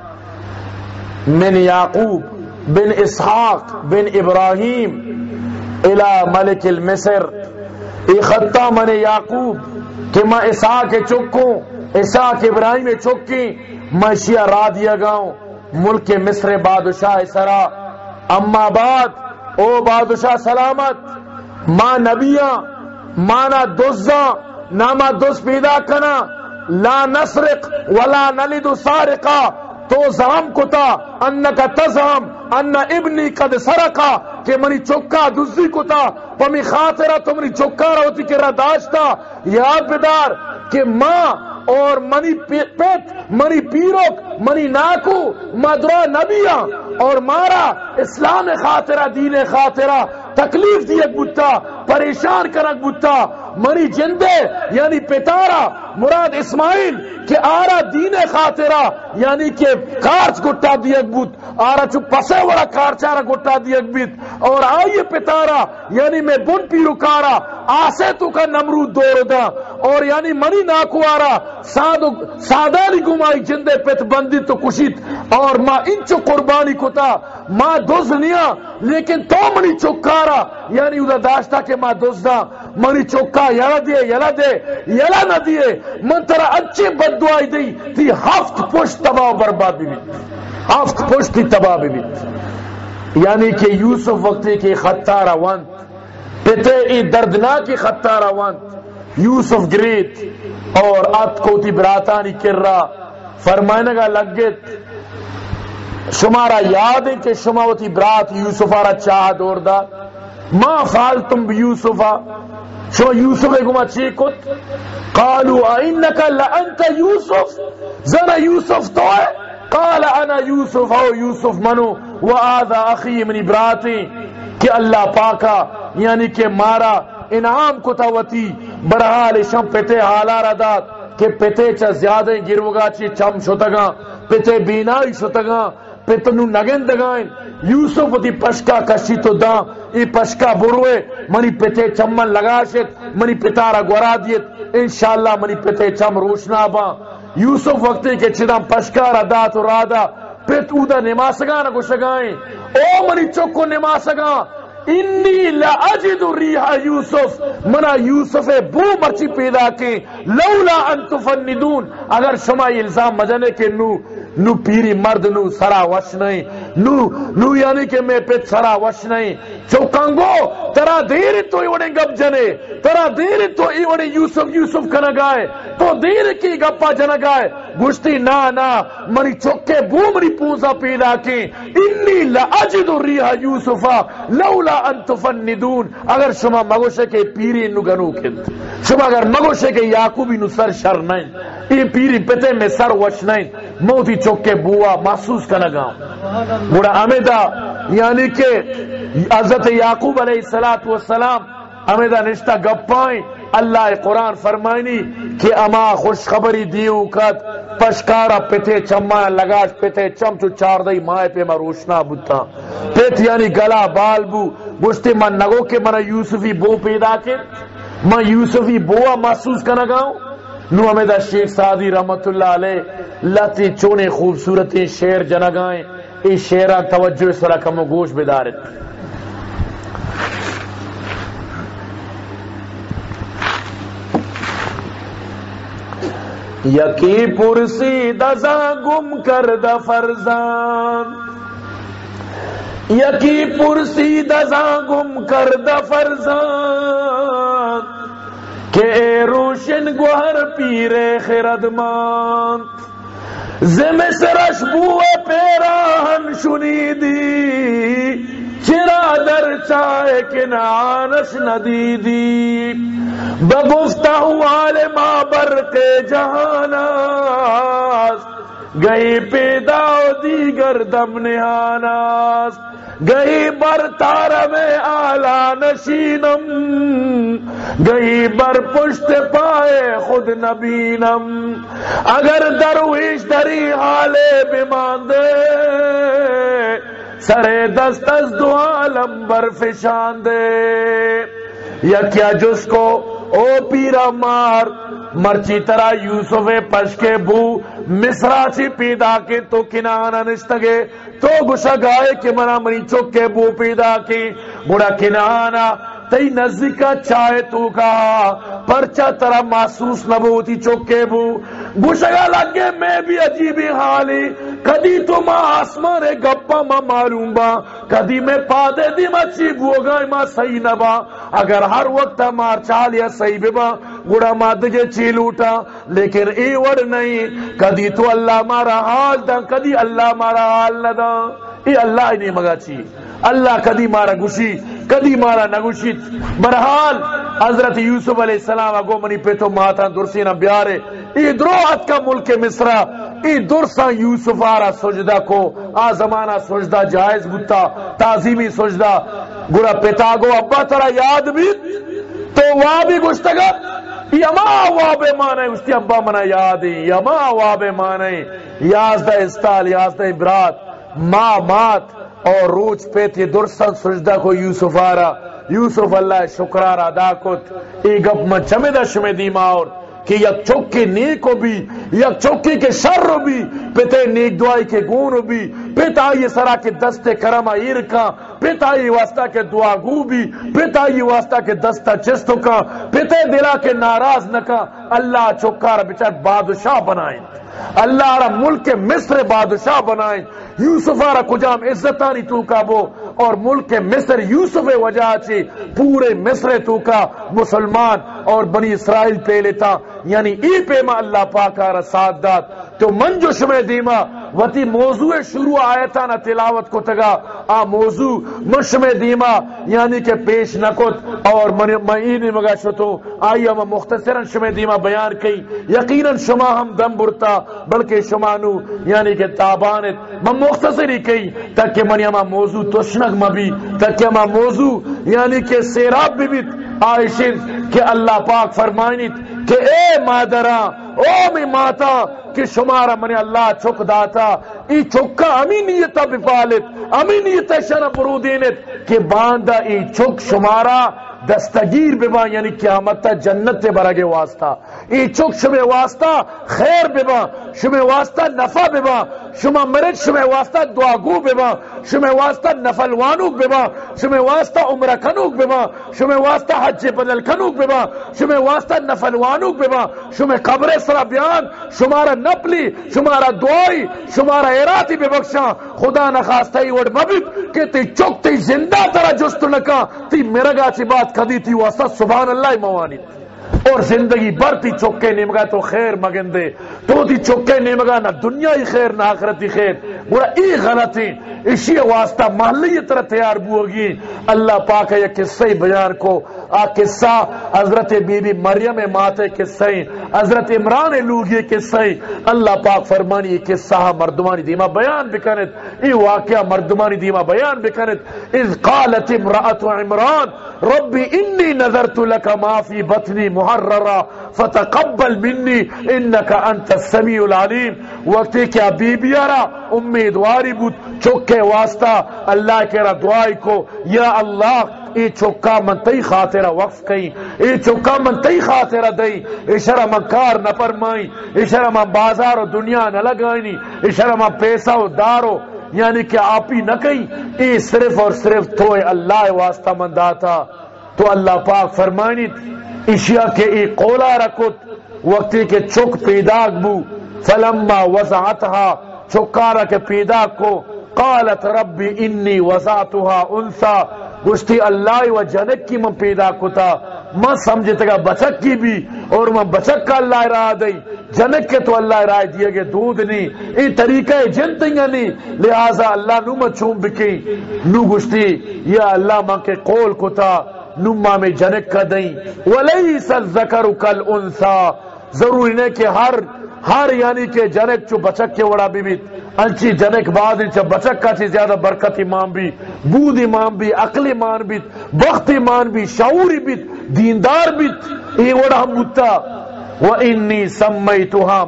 من یعقوب بن اسحاق بن ابراہیم الى ملک المصر ای خطہ من یعقوب کہ میں اسحاق چکوں اسحاق ابراہیم چکی میں شیعہ را دیا گاؤں ملک مصر بادشاہ سرا اما بعد او بادشاہ سلامت ما نبیاں مانا دزاں ناما دز پیدا کنا لا نسرق ولا نلد سارقا تو زہم کتا انکا تزہم ان ابنی قد سرقا کہ منی چکا دزی کتا پمی خاطرہ تو منی چکا روتی کرا داشتا یاد بدار کہ ماں اور منی پیت منی پیروک منی ناکو مدرہ نبیاں اور مارا اسلام خاطرہ دین خاطرہ تکلیف دیئے بتا پریشان کرک بتا منی جندے یعنی پتارا مراد اسماعیل کہ آرا دین خاطرہ یعنی کہ کارچ گٹا دیگ بوت آرا چو پسے وڑا کارچارا گٹا دیگ بیت اور آئیے پتارا یعنی میں بن پیرو کارا آسے تو کا نمرود دور دا اور یعنی منی ناکوارا سادانی گمائی جندے پت بندی تو کشید اور ما انچو قربانی کتا ما دوز نیا لیکن تو منی چکارا یعنی ادا داشتا کہ ما دوز دا منی چکا یلا دے یلا دے یلا نہ دیے من ترہ اچھی بد دعائی دی تی ہفت پشت تباہ و برباد بھی بھی ہفت پشت تی تباہ بھی بھی یعنی کہ یوسف وقتی کی خطہ روان پتے ای دردناکی خطہ روان یوسف گریت اور ات کو تی براتانی کر رہا فرمائنے گا لگت شمارا یاد ہے کہ شما وتی برات یوسف آرہ چاہ دور دا ما فعلتم بیوسفا شما یوسف گما چی کت قالوا اینکا لانت یوسف زنا یوسف تو ہے قال انا یوسف او یوسف منو و آذا اخی منی براتی کہ اللہ پاکا یعنی کہ مارا انعام کو تاوتی برحال شم پتے حالا را داد کہ پتے چا زیادہ گروگا چی چم شتگا پتے بینائی شتگا پتنو نگن دگائن یوسف تی پشکا کشی تو دا ای پشکا بروے منی پتے چمن لگاشت منی پتارا گورا دیت انشاءاللہ منی پتے چم روشنا با یوسف وقتی کے چدام پشکا را دا تو رادا پت اودا نماسگا نگو شگائیں او منی چکو نماسگا انی لأجد ریح یوسف منا یوسف بو مرچی پیدا کی لولا ان تفندون اگر شما الزام مجنے کے نو نو پیری مرد نو سرا وش نہیں نو نو یعنی کہ میں پت سرا وش نہیں چوکانگو ترا دیر تو ایوڑے گپ جنے ترا دیر تو ایوڑے یوسف یوسف کنگائے تو دیر کی گپا جنگائے گشتی نا نا منی چوکے بو منی پوزا پیدا کی انی لأجد ریح یوسفا لولا ان تفندون اگر شما مگوشے کے پیری نو گنو کند شما اگر مگوشے کے یعقوبی نو سر شر نہیں ای پیری پتے میں سر وش نہیں موتی چوکے بوا محسوس کنگا بڑا امیدہ یعنی کہ حضرت یعقوب علیہ السلام امیدہ نشتہ گپائیں اللہ قرآن فرمائنی کہ اما خوشخبری دیو کت پشکارا پتے چمایا لگاش پتے چم چو چار دائی مائے پہ ما روشنا بتا پت یعنی گلا بال بو گوشتے من نگو کہ منا یوسفی بو پیدا کر من یوسفی بوا محسوس کنگاؤں نو امیدہ شیخ سعدی رحمت اللہ علیہ لتی چونے خوبصورتی شیر جنگائیں ای شیران توجہ اس طرح کم گوش بدارت یکی پرسی دزا گم کرد فرزان یکی پرسی دزا گم کرد فرزان کہ اے روشن گوہر پیرے خردمان زمسرش بوے پیراہن شنیدی چرا در چائے کنانش ندیدی بگفتہ عالمہ برق جہاناس گئی پیدا دیگر دم نہاناس گئی بر تار میں آلہ نشینم گئی بر پشت پائے خود نبینم اگر درویش دری حالے بماندے سرے دست از دو عالم بر فشاندے یا کیا جس کو او پیرا مار مرچی طرح یوسف پشکے بو مصرا چی پیدا کے تو کنانا نشتگے تو گشا گائے کہ منا منی چکے بو پیدا کی بڑا کنانا تی نزدیکا چاہے تو کہا پرچا طرح محسوس نبوتی چکے بو گشگا لگے میں بھی عجیبی حالی کدی تو ماں آسمان گپا ماں معلوم با کدی میں پادے دی مچی بوگا ماں صحیح نبا اگر ہر وقت مار چالیا صحیح ببا گڑا مادگے چیل اٹھا لیکن ای وڑ نہیں کدی تو اللہ مارا حال دا کدی اللہ مارا حال نہ دا ای اللہ ہی نہیں مگا چی اللہ کدی مارا گوشی کدی مارا نگوشیت برحال حضرت یوسف علیہ السلام اگو منی پہ تو ماتا درسی نہ بیارے ای دروعت کا ملک مصر ای درسا یوسف آرا سجدہ کو آ زمانہ سجدہ جائز بتا تعظیمی سجدہ گرا پتا گو ابا ترا یاد بھی تو وہاں بھی گشتگا یما واب مانے اس کی ابا منا یادی یما واب مانے یازدہ استال یازدہ برات ما مات اور روچ پیتی درسا سجدہ کو یوسف آرا یوسف اللہ شکرار ادا کت ای گپ من چمدہ شمی دیما اور کہ یک چوکی نیک ہو بھی یک چوکی کے شر ہو بھی پتے نیک دعائی کے گون ہو بھی پتا یہ سرا کے دست کرم ایرکا پتا یہ واسطہ کے دعا گو بھی پتا یہ واسطہ کے دست چستوں کا پتے دلا کے ناراض نکا اللہ چوکار بچار بادشاہ بنائیں اللہ را ملک مصر بادشاہ بنائیں یوسف را کجام عزتانی تو کا بو اور ملک مصر یوسف وجہ چی پورے مصر تو کا مسلمان اور بنی اسرائیل پہ لیتا یعنی ای پیما اللہ پاکا را ساتھ داد تو من جو شمع دیما وتی موضوع شروع آیتا نا تلاوت کو تگا آ موضوع من شمع دیما یعنی کہ پیش نکت اور من اینی مگا شتو آئی ہم مختصرا شمع دیما بیان کی یقینا شما ہم دم برتا بلکہ شما نو یعنی کہ تابانت من مختصری کی تاکہ من یما موضوع تشنگ مبی تاکہ ہما موضوع یعنی کہ سیراب بھی بیت آئیشن کہ اللہ پاک فرمائنیت کہ اے مادرہ او می ماتا کہ شمارا من اللہ چک داتا ای چکا امی نیتا بفالت امی نیتا شنا برودینت کہ باندہ ای چک شمارا دستگیر ببا یعنی قیامت تا جنت تے برگے واسطہ ای چک شمع واسطہ خیر ببا شمع واسطہ نفع ببا شما مرد شمع واسطہ دعاگو ببا شمع واسطہ نفل وانوک ببا شمع واسطہ عمرہ کنوک ببا شمع واسطہ حج بدل کنوک ببا شمع واسطہ نفل وانوک ببا شمع قبر سرا بیان شمارا نپلی شمارا دعائی شمارا ایراتی ببخشا خدا نخواستہ ای وڑ مبید کہ تی چک تی زندہ ترہ جست لکا تی مرگا چی بات کدی تھی واسطہ سبحان اللہ موانی اور زندگی برتی چکے نیمگا تو خیر مگندے تو تی چکے نیمگا نہ دنیا ہی خیر نہ آخرتی خیر برا ای غلطی اسی واسطہ محلی طرح تیار بوگی اللہ پاک یہ قصہ بیان کو آ قصہ حضرت بی بی مریم ماتے قصہ حضرت عمران لوگی قصہ اللہ پاک فرمانی یہ قصہ مردمانی دیما بیان بکنت ای واقعہ مردمانی دیما بیان بکنت اذ قالت امرأت عمران ربی انی نظرت لك ما فی بطنی محررا فتقبل منی انکا انت السمیع العلیم وقتی کیا بی بی آرا امیدواری بود چکے واسطہ اللہ کے را دعائی کو یا اللہ ای چکا من تی خاطرہ وقف کئی ای چکا من تی خاطرہ دئی اشارہ من کار نہ فرمائی اشارہ من بازار و دنیا نہ لگائنی اشارہ من پیسہ و دارو یعنی کہ آپ ہی نہ کئی ای صرف اور صرف تو اللہ واسطہ من داتا تو اللہ پاک فرمائنی اشیاء کے ای قولا رکت وقتی کے چک پیداک بو فلما وضعتها چکارا کے پیداک کو قالت ربی انی وضعتها انسا گشتی اللہ و جنک کی من پیدا کتا من سمجھتا گا بچک کی بھی اور من بچک کا اللہ راہ دئی جنک کے تو اللہ راہ دیے گے دودھ نہیں این طریقہ جنتیاں نہیں لہذا اللہ نو من چون بکی نو گشتی یا اللہ من کے قول کتا نو ماں میں جنک کا دئی ولیس الذکر کالانثی ضروری نہیں کہ ہر ہر یعنی کہ جنک چو بچک کے وڑا بھی بھی انچی جنک بعد انچا بچک کا چی زیادہ برکت ایمان بھی بود ایمان بھی عقل ایمان بھی بخت ایمان بھی شعوری بھی دیندار بھی ای وڑا ہم بودتا وَإِنِّي سَمَّيْتُهَا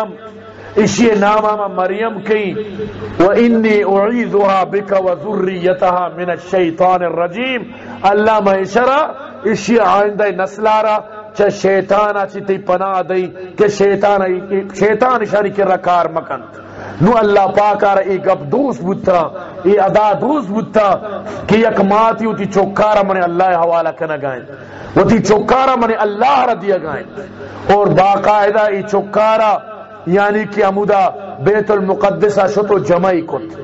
مریم اسی نام آما مریم کی وَإِنِّي أُعِيذُهَا بِكَ وَذُرِّيَّتَهَا مِنَ الشَّيْطَانِ الرَّجِيمِ اللہ معاشرہ اسی آئندہ نسلارہ چا شیطان آچی تی پناہ دئی کہ شیطان شیطان اشاری کے رکار مکن نو اللہ پاک آرہ ایک اب دوست بودتا ای ادا دوست بودتا کہ یک ماتی ہوتی چوکارا منی اللہ حوالہ کنا گائیں ہوتی چوکارا منی اللہ را دیا گائیں اور باقاعدہ ای چوکارا یعنی کہ عمودہ بیت المقدسہ شتو جمعی کت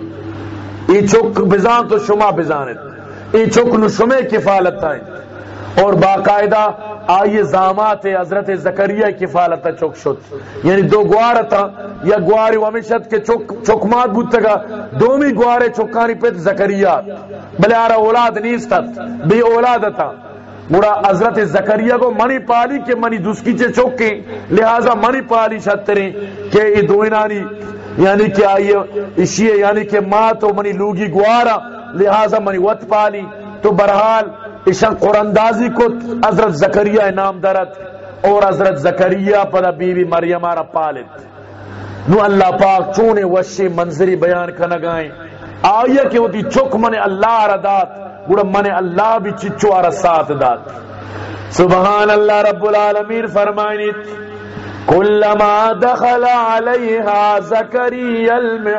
ای چوک بزان تو شما بزانت ای چوک نو شما کفالت تائیں اور باقاعدہ آئیے زامات حضرت زکریہ کفالت چوک شد یعنی دو گوار تھا یا گواری ومیشت کے چوک چوکمات بودتا گا دومی گوارے چوکانی پیت زکریہ بلے آرہ اولاد نیست تھا بی اولاد تھا گوڑا حضرت زکریا کو منی پالی کہ منی دسکی چے چوکیں لہذا منی پالی شتریں کہ ای دوئنانی یعنی کہ آئیے اشیئے یعنی کہ ماں تو منی لوگی گوارا لہذا منی وط پالی. تو برحال اشان قرآندازی کو حضرت زکریا نام درت اور حضرت زکریا پدا بی بی مریم آرہ پالت. نو اللہ پاک چونے وشی منظری بیان کنگائیں آئیے کہ وہ تی چک من اللہ آرہ دات گوڑا من اللہ بھی چچو آرہ ساتھ دات. سبحان اللہ رب العالمین فرمائنیت کلما دخل علیہا زکریا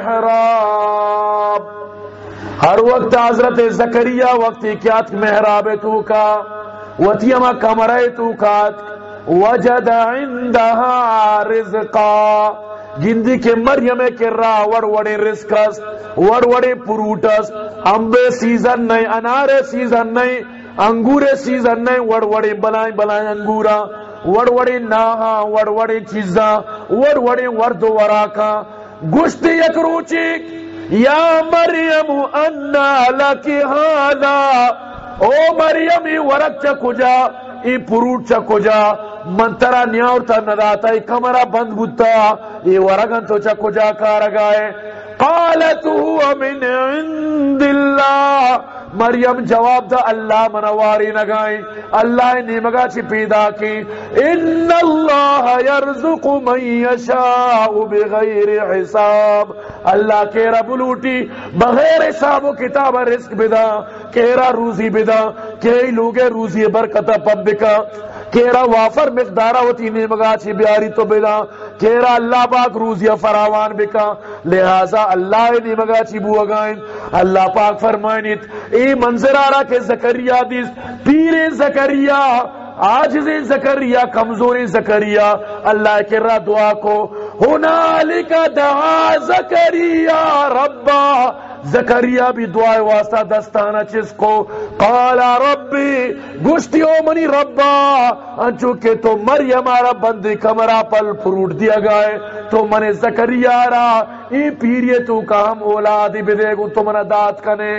المحراب ہر وقت حضرت زکریا وقتی کیات محراب تو کا وطیما کمرے تو کات وجد عندها رزقا گندی کے مریم کے را وڑ وڑے رزقس وڑ وڑے پروٹس امبے سیزن نہیں انارے سیزن نہیں انگورے سیزن نہیں وڑ وڑے بلائیں بلائیں انگورا وڑ وڑے ناہا وڑ وڑے چیزاں وڑ وڑے ورد و وراکا گشتی یک روچی یا مریم انا لکی ہادا او مریمی ورک چکو جا ای پروٹ چکو جا من ترا نیاورتا نداتا ای کمرہ بند بودتا ای ورگن تو چکو جا کارگائے. قالت ہوا من عند اللہ مریم جواب دا اللہ منواری نگائیں اللہ نیمگا چی پیدا کی ان اللہ یرزق من یشاء بغیر حساب اللہ کیرا بلوٹی بغیر حساب و کتاب رزق بدا کیرا روزی بدا کئی لوگے روزی برکت پب بکا کیرا وافر مقدارہ ہوتی نیمگا چی بیاری تو بدا کیرا اللہ پاک روزی فراوان بکا لہذا اللہ نیمگا چی بو اگائیں. اللہ پاک فرمائنیت ای منظر آرہا کہ زکریا دیس پیر زکریا عاجز زکریا کمزور زکریا اللہ کے را دعا کو ہنالک دعا زکریا ربا زکریا بھی دعا واسطہ دستانا چس کو قالا ربی گشتی او منی ربا انچو کہ تو مریم آرہ بندی کمرہ پل پروٹ دیا گئے تو من زکریا را ای پیریے تو کا ہم اولادی بدے گو تو من دات کنے.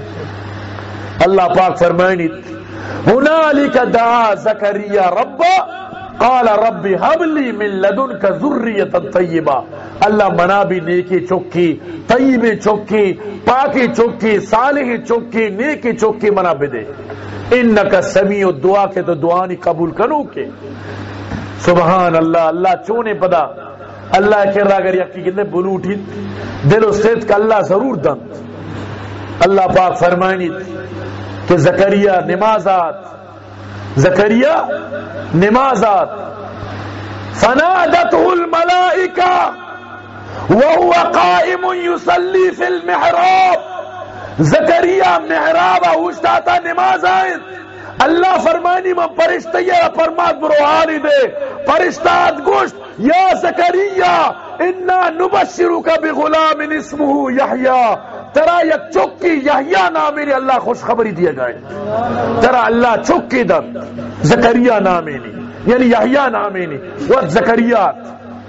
اللہ پاک فرمائنی ہنالک دعا زکریا ربا قال ربی حب لی من لدن کا ذریت طیبہ اللہ منا بھی نیکی چکی طیبی چکی پاکی چکی صالح چکی نیکی چکی منا بھی دے انکا سمیع دعا کے تو دعانی قبول کنو کے. سبحان اللہ اللہ چونے پدا اللہ کے را اگر یکی گندے بلوٹی دل و سید کا اللہ ضرور دن. اللہ پاک فرمائنی کہ زکریا نمازات زکریا نمازات فنادته الملائکہ وهو قائم يصلي في المحراب زکریا محراب اوشتاتا نماز آئید اللہ فرمانی من پرشتیہ پرمات برو حالی دے پرشتات گوشت یا زکریا انا نبشرک بغلام اسمه یحییٰ ترا یک چکی یحییٰ نامی اللہ خوشخبری دیا گئے ترا اللہ چکی در زکریا نامی یعنی یحییٰ نامی وہ زکریات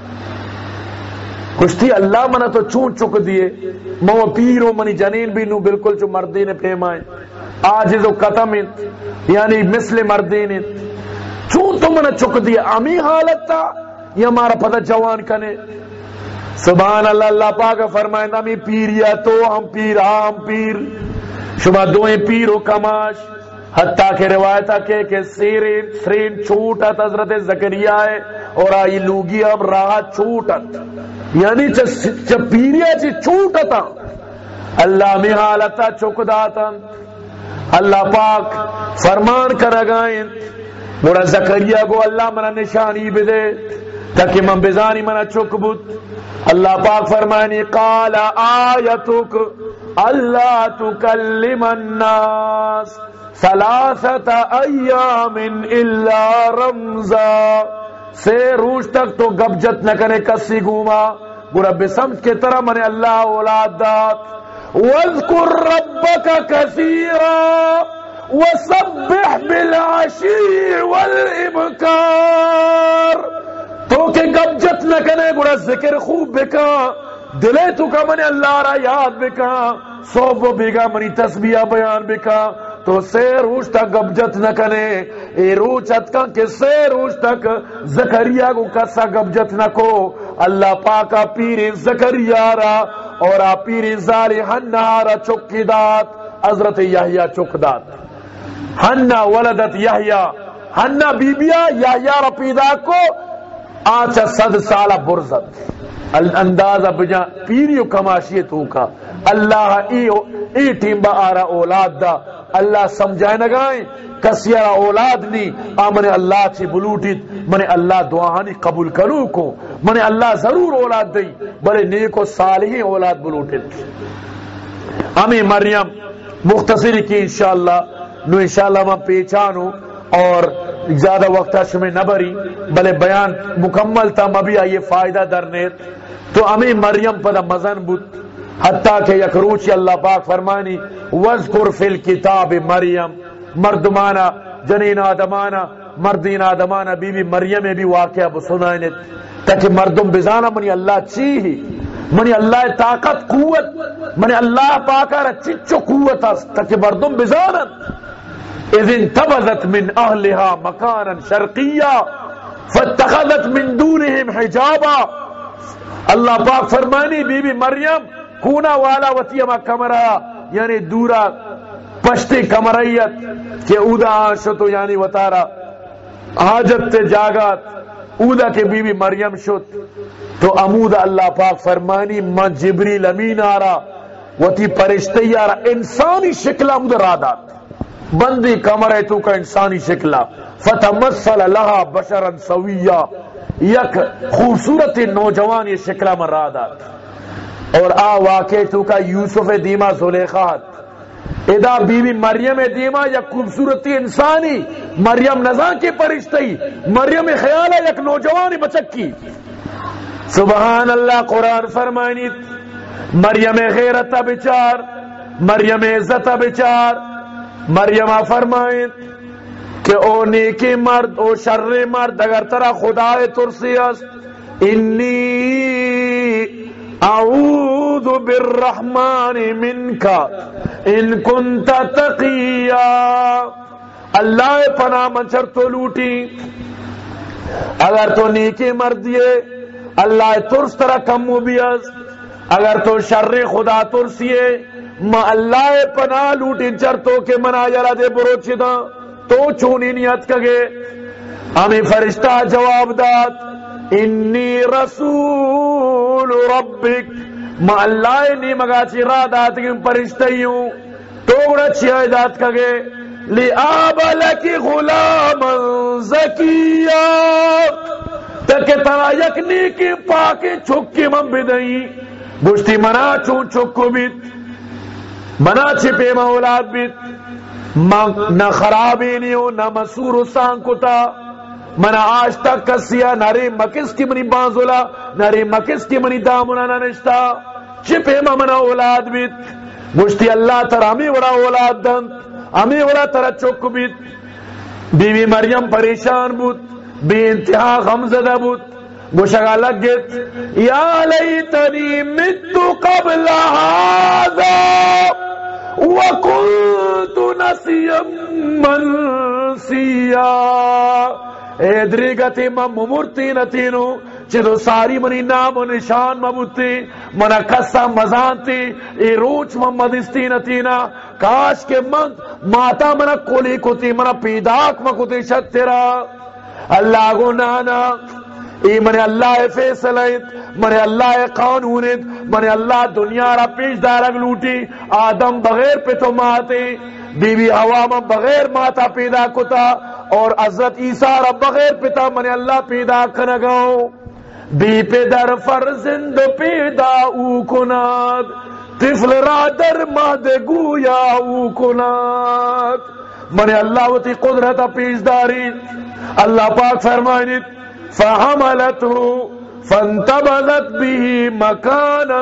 کشتی اللہ منا تو چون چک دیے مو پیرو منی جنین بھی نو بالکل چو مردین پیمائیں آجز و قتم یعنی مثل مردین چون تو منا چک دیے امی حالت تا یا مارا پتہ جوان کنے. سبحان اللہ اللہ پاک فرمائیں امی پیر یا تو ہم پیر ہم پیر شما دوئیں پیر و کماش حتیٰ کہ روایتہ کہ کہ سیرین سرین چھوٹت حضرت زکریہ ہے اور آئی لوگی اب راہ چھوٹت یعنی چا پیریا چی چھوٹتا اللہ میں حالتا چک داتا. اللہ پاک فرمان کرگائیں مرا زکریہ کو اللہ منا نشانی بدے تاکہ من بزانی منا چک بود. اللہ پاک فرمانی قال آیتک اللہ تکلم الناس ثلاثت ایام الا رمزا سے روز تک تو گبجت نہ کرے کسی گوما گورا بسمت کے طرح من اللہ اولاد دات. واذکر ربک کثیرا وسبح بالعشی والابکار تو کہ گبجت نہ کرے گورا ذکر خوب بکا دلے تو کا من اللہ را یاد بکا صوب و بیگا منی تسبیح بیان بکا تو سے روش تک گبجت نہ کنے اے روچت کا کہ سے روش تک زکریا کو کسا گبجت نہ کو اللہ پاکا پیر زکریا را اور آ پیر زاری حنہ را چکی دات حضرت یحییٰ چک دات حنہ ولدت یحییٰ حنہ بی بیا یحییٰ را پیدا کو آچا صد سالہ برزت اندازہ بجا پیریو کماشیتوں کا اللہ ای ٹیم با آرہ اولاد دا اللہ سمجھائے نگائیں کسی آرہ اولاد نہیں آ منے اللہ چی بلوٹیت منے اللہ دعانی قبول کرو کو منے اللہ ضرور اولاد دیں بلے نیک و صالحی اولاد بلوٹیت ہمیں مریم مختصری کی انشاءاللہ نو انشاءاللہ میں پیچانو اور زیادہ وقت شمیں نہ بری بلے بیان مکمل تا مبی آئیے فائدہ درنیت تو ہمیں مریم پدا مزن بود حتیٰ کہ یک روچی اللہ پاک فرمانی وَذْكُرْ فِي الْكِتَابِ مریم مردمانا جنین آدمانا مردین آدمانا بی بی مریم بھی واقعہ بسنائنت تاکہ مردم بزانا منی اللہ چی ہی منی اللہ طاقت قوت منی اللہ پاکا را چچو قوت است تاکہ مردم بزانا اذ انتبذت من اہلها مکانا شرقیہ فاتخذت من دونهم حجابا اللہ پاک فرمانی بی بی مریم کونا والا وطیما کمرہ یعنی دورا پشتی کمریت کہ اودا آشتو یعنی وطارا حاجت تے جاگات اودا کے بی بی مریم شت تو امود اللہ پاک فرمانی من جبریل امین آرا وطی پرشتی آرا انسانی شکلہ امود رادات بندی کمرہ تو کا انسانی شکلہ فتمثل لها بشرا سویہ یک خوبصورت نوجوان یہ شکلہ من رادات اور آ واقع تو کا یوسف دیما زلیخات ادا بی بی مریم دیما یک خوبصورتی انسانی مریم نزا کی پرشتی مریم خیال ہے یک نوجوانی بچکی سبحان اللہ قرآن فرمائنیت مریم غیرت بچار مریم عزت بچار مریم فرمائنیت کہ او نیکی مرد او شر مرد اگر ترا خدا ترسی است انی اعوذ بالرحمن منکا ان کنت تقیا اللہ پناہ منچر تو لوٹی اگر تو نیکی مردیے اللہ ترس طرح کم بیاز اگر تو شر خدا ترسیے ما اللہ پناہ لوٹی چر تو کہ منا یرا دے بروچی دا تو چونی نیت کگے ہمیں فرشتہ جواب دات انی رسول ربک ما اللہ نی مگا چی را دات کی پرشتیوں تو بڑا چی آیدات کگے لی آب لکی غلاما زکیہ تاکہ ترا یکنی کی پاکی چھکی من بدئی گوشتی منا چون چھکو بیت منا چی پیما اولاد بیت نہ خرابی نیو نہ مسور سانکو تا منا آج تک کسیا ناری مکس کی منی بانزولا ناری مکس کی منی دامنا ننشتا چپے ما منا اولاد بیت گوشتی اللہ تر ہمیں وڑا اولاد دن ہمیں وڑا تر چک بیت بی بی مریم پریشان بود بی انتہا غمزدہ بود گوشگا لگ گیت یا لیتنی مت قبل هذا وَكُنْتُ نَسِيًا مَنْسِيًا اے دریگتی من ممرتی نتینو چیدو ساری منی نام و نشان مبوتی منا کسا مزانتی ای روچ من مدستی نتینا کاش کے من ماتا منا کولی کتی منا پیداک مکتی شد تیرا اللہ گو نانا ای من اللہ فیصلیت من اللہ قانونت من اللہ دنیا را پیش دارک لوٹی آدم بغیر پہ تو ماتے بی بی ہوا من بغیر ماتا پیدا کتا اور حضرت عیسیٰ را بغیر پتا من اللہ پیدا کنگاؤ بی پہ در فرزند پیدا او کناد طفل را در مہد گویا او کناد من اللہ وتی قدرت پیش داری اللہ پاک فرمائنیت فحملته فانتبذت به مكانا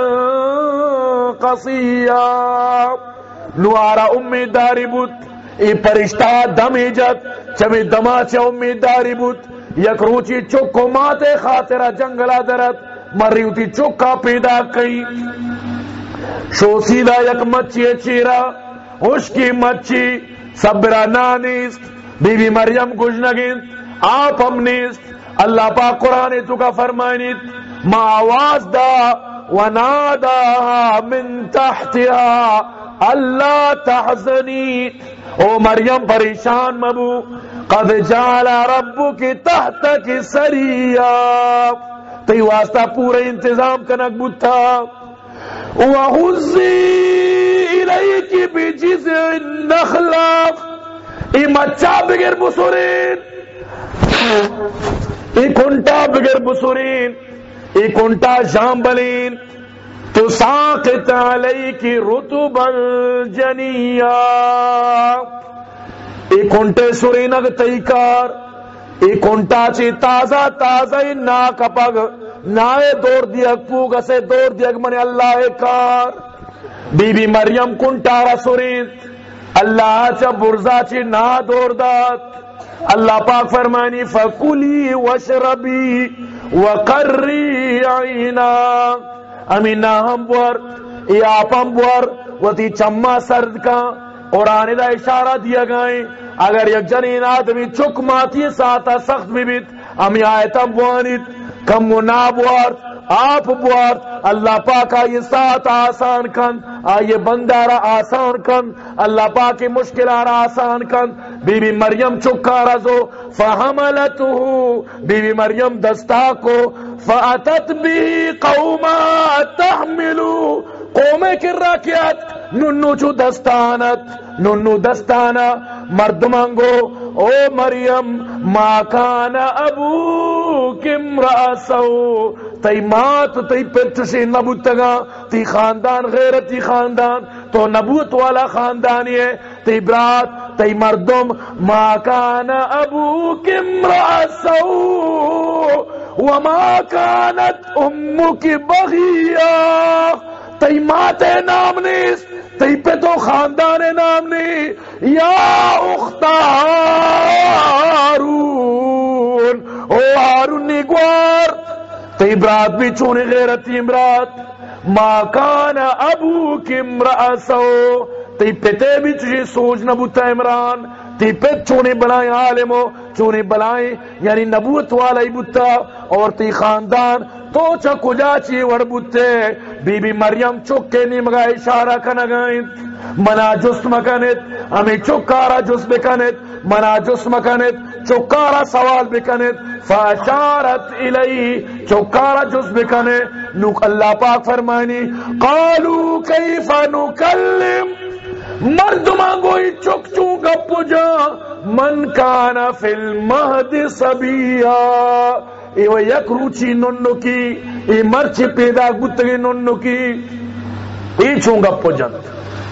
قصيا نوارا امید داری بود ای پرشتہ دم ایجت چمی دما چا امید داری بود یک روچی چکو ماتے خاطرہ جنگلہ درت مریوتی چکا پیدا کئی شوسیدہ یک مچی چیرا اس کی مچی صبرا نانیست بی بی مریم گشنگین آپ ہم نیست اللہ پاک قرآن تو کا فرمائنیت ما آواز دا ونادا من تحتها اللہ تحزنی او مریم پریشان مبو قد جعل ربک تحتک سریا تی واسطہ پورا انتظام کنک بتا وَحُزِّي إِلَيْكِ بِجِزْعِ النَّخْلَةِ ای مچا بگر بسورین ای کنٹا بگر بسورین ای کنٹا جامبلین تو ساقط علیکی رطبا جنیا ای کنٹے سورین اگ تیکار ای کنٹا چی تازہ تازہ نا کپگ نائے دور دیگ پوگا سے دور دیگ من اللہ کار بی بی مریم کنٹارا سورین اللہ چا برزا چی نا دور دات اللہ پاک فرمانی فَكُلِي وَشْرَبِي وَقَرِّي عَيْنَا امینہ ہم بور یا پم بور وہ تی چمہ سرد کا قرآن دا اشارہ دیا گئیں اگر یک جنین آدمی چک ماتی ساتا سخت بھی بیت امی آیتم بوانیت کم منا بوارت آپ بوارت اللہ پاک آئیے سات آسان کن آئیے بندارا آسان کن اللہ پاک مشکلارا آسان کن بی بی مریم چکارا زو فحملتو بی بی مریم دستا کو فاتت بھی قوما تحملو قومے کی راکیات ننو چو دستانت ننو دستانا مردمانگو او مریم ما کان ابوک امرأسو تی مات تی پتشی نبوتگا تی خاندان غیرتی خاندان تو نبوت والا خاندانی ہے تی برات تی مردم ما کان ابوک امرأسو وما کانت امک بغیا تی مات نام نیست تی پہ تو خاندان نام نہیں یا اخت ہارون او ہارون نگوار تی برات بھی چونے غیرتی امرات ما کان ابوک امرأسو تی پتے بھی تجھے سوچ نبوتا عمران تی پت چونے بلائیں عالمو چونے بلائیں یعنی نبوت والا ہی بتا اور تی خاندان تو چا کجا چی وڑ بوتے بی بی مریم چکے نمگا اشارہ کنگائیں منا جس مکنت ہمیں چکارا جس بکنت منا جس مکنت چکارا سوال بکنت فاشارت الی چکارا جس بکنے نوک اللہ پاک فرمائنی قالو کیف نکلم مردمان گوئی چک چون گپو جا من کانا فی المہد صبیا ایو یک روچی ننو کی ای مرچی پیدا گتگی ننو کی ای چون گپو جند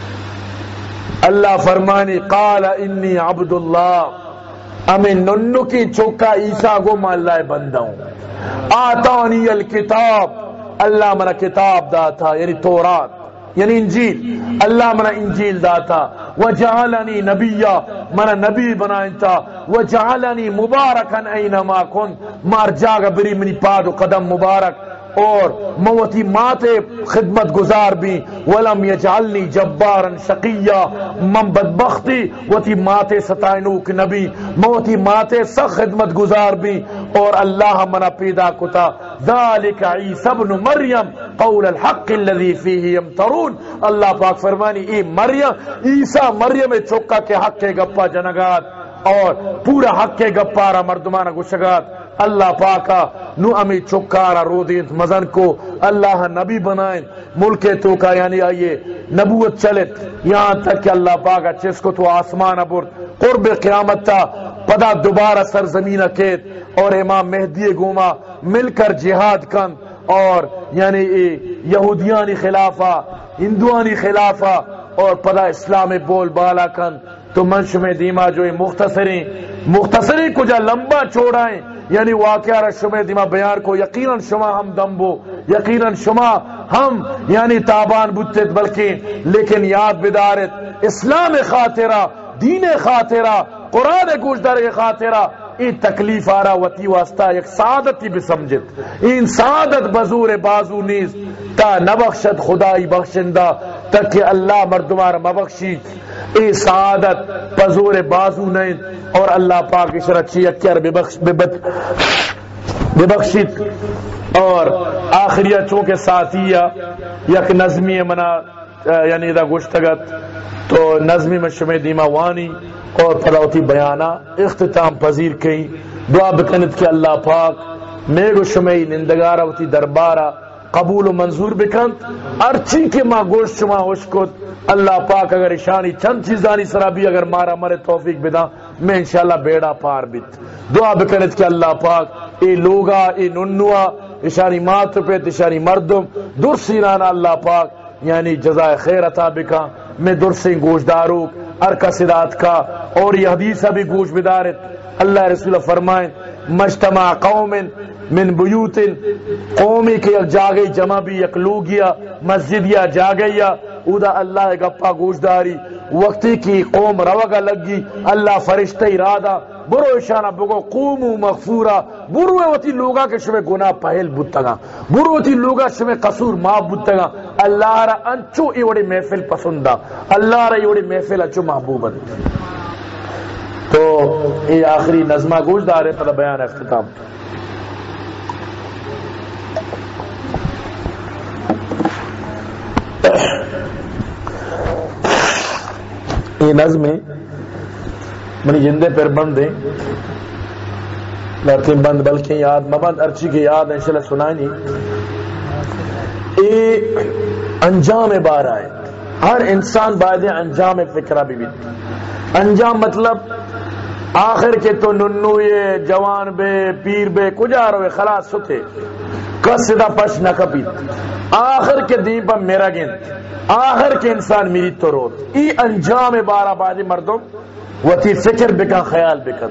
اللہ فرمانی قال انی عبداللہ ہمیں ننو کی چوکا عیسیٰ گو میں اللہ بندہ ہوں آتانی الکتاب اللہ منا کتاب داتا یعنی تورات یعنی انجیل اللہ منا انجیل داتا وجعلنی نبیہ منا نبی بنائنتا وجعلنی مبارکن اینما کن مار جاگا بری منی پاد و قدم مبارک اور موتی ماتے خدمت گزار بھی ولم یجعلنی جبارا شقیہ من بدبختی وتی ماتے ستائنوک نبی موتی ماتے سخ خدمت گزار بھی اور اللہ منا پیدا کتا ذالک عیسی ابن مریم قول الحق الذی فیہ یمترون اللہ پاک فرمانی ای مریم عیسی مریم چکا کے حق کے گپا جنگات اور پورا حق کے گپارا مردمانہ گشگات اللہ پاکا نو امی چکارا رو دینت مزن کو اللہ نبی بنائیں ملک تو کا یعنی آئیے نبوت چلت یہاں تک کہ اللہ پاکا چس کو تو آسمان برد قرب قیامت تا پدا دوبارہ سرزمین کیت اور امام مہدی گوما مل کر جہاد کن اور یعنی یہودیانی خلافہ ہندوانی خلافہ اور پدا اسلام بول بالا کن تو منش میں دیما جو مختصری مختصری کجا لمبا چھوڑائیں یعنی واقعہ را شما دیما بیان کو یقیناً شما ہم دمبو یقیناً شما ہم یعنی تابان بودت بلکہ لیکن یاد بدارت اسلام خاطرہ دین خاطرہ قرآن گوشدار کے خاطرہ ای تکلیف آرہ وتی واسطہ یک سعادتی بسمجت این سعادت بزور بازو نیست تا نبخشد خدای بخشندہ تک کہ اللہ مردمار مبخشی اے سعادت پزور بازو نہیں اور اللہ پاک شرچی اکیر ببخشت اور آخریہ چونکہ ساتھیہ یک نظمی منا یعنی دا گوشتگت تو نظمی میں شمی دیما وانی اور پلاوتی بیانہ اختتام پذیر کئی دعا بکنت کہ اللہ پاک میگو شمی نندگارہ وتی دربارہ قبول و منظور بکند ارچی کے ماں گوشت شما ہوشکت اللہ پاک اگر اشانی چند چیزانی سرا بھی اگر مارا مرے توفیق بدا میں انشاءاللہ بیڑا پار بیت دعا بکنت کہ اللہ پاک اے لوگا اے ننوا اشانی مات پہ اشانی مردم درسینانا اللہ پاک یعنی جزائے خیر عطا بکا میں درسیں گوشدارو ارکا صدات کا اور یہ حدیثہ بھی گوش بدارت اللہ رسول فرمائیں مجتمع قوم من بیوت قومی کے یک جاگئی جمع بھی یک لوگیا مسجد یا جاگیا اودا اللہ گپا گوشداری وقتی کی قوم روگا لگی اللہ فرشتہ ارادہ برو اشانہ بگو قومو مغفورا برو وتی لوگا کے شمیں گناہ پہل بودتگا برو وتی لوگا شمیں قصور معاف بودتگا اللہ را انچو ایوڑی محفل پسندہ اللہ را ایوڑی محفل انچو محبوبت تو یہ آخری نظمہ گوش دارے پتہ بیان اختتام یہ نظمیں منی جندے پر بند ہیں لیکن بند بلکہ یاد مبند ارچی کی یاد انشاءاللہ سنائیں اے انجام بار آئے ہر انسان بعد انجام فکرہ بھی بھی انجام مطلب آخر کے تو ننو یہ جوان بے پیر بے کجا روے خلاص ستے قصدہ پش نہ کپیت آخر کے دین پر میرا گند آخر کے انسان میری تو روت ای انجام بارا بازی مردم وتی فکر بکا خیال بکن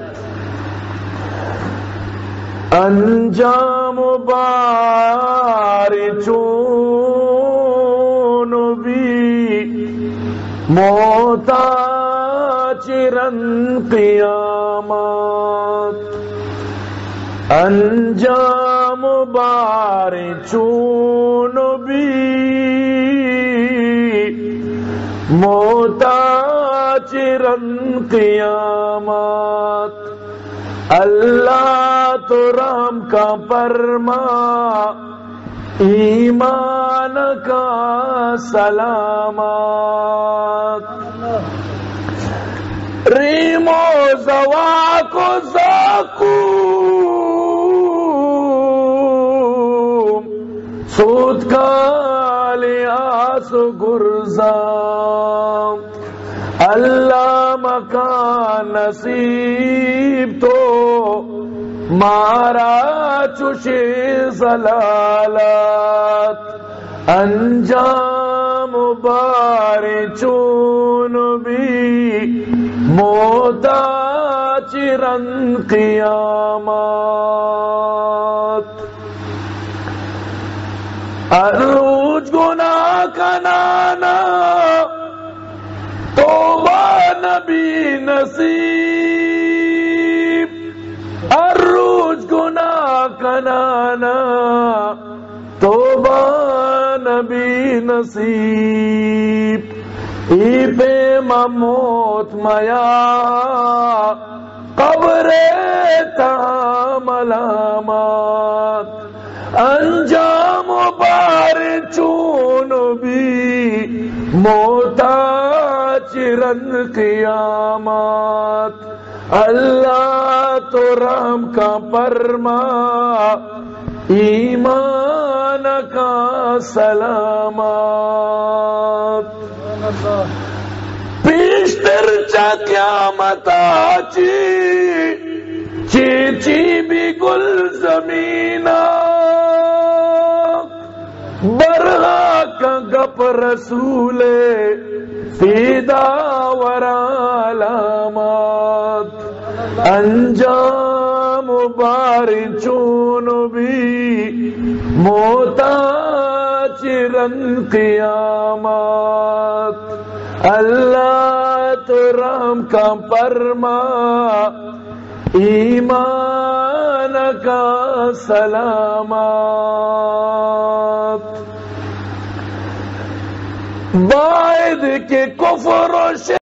انجام بار چون بھی موتا چرن قیامت انجام بار چون بھی موتا چرن قیامت اللہ تو رام کا پرما ایمان کا سلامت ریم و زواق و زاقو سود کا لیاس گرزام اللہ مکان نصیب تو مارا چوشی زلالت انجام بار چون بھی موتا چرن قیامت اروج گناہ کنانا توبہ نبی نصیب اروج گناہ کنانا توبہ نبی نصیب ای پہ موت میا قبر تا ملامات انجام بار چون بھی موتا چرن قیامت اللہ تو رحم کا پرما ایمان کا سلامت پیشتر چا قیامت آچی چیچی بھی گل زمینہ برہا کا گپ رسول فیدا ورا علامات انجام بار چون بھی موتا چرن قیامات اللہ تو رحم کا پرما ایمان کا سلامات باعد کے کفر و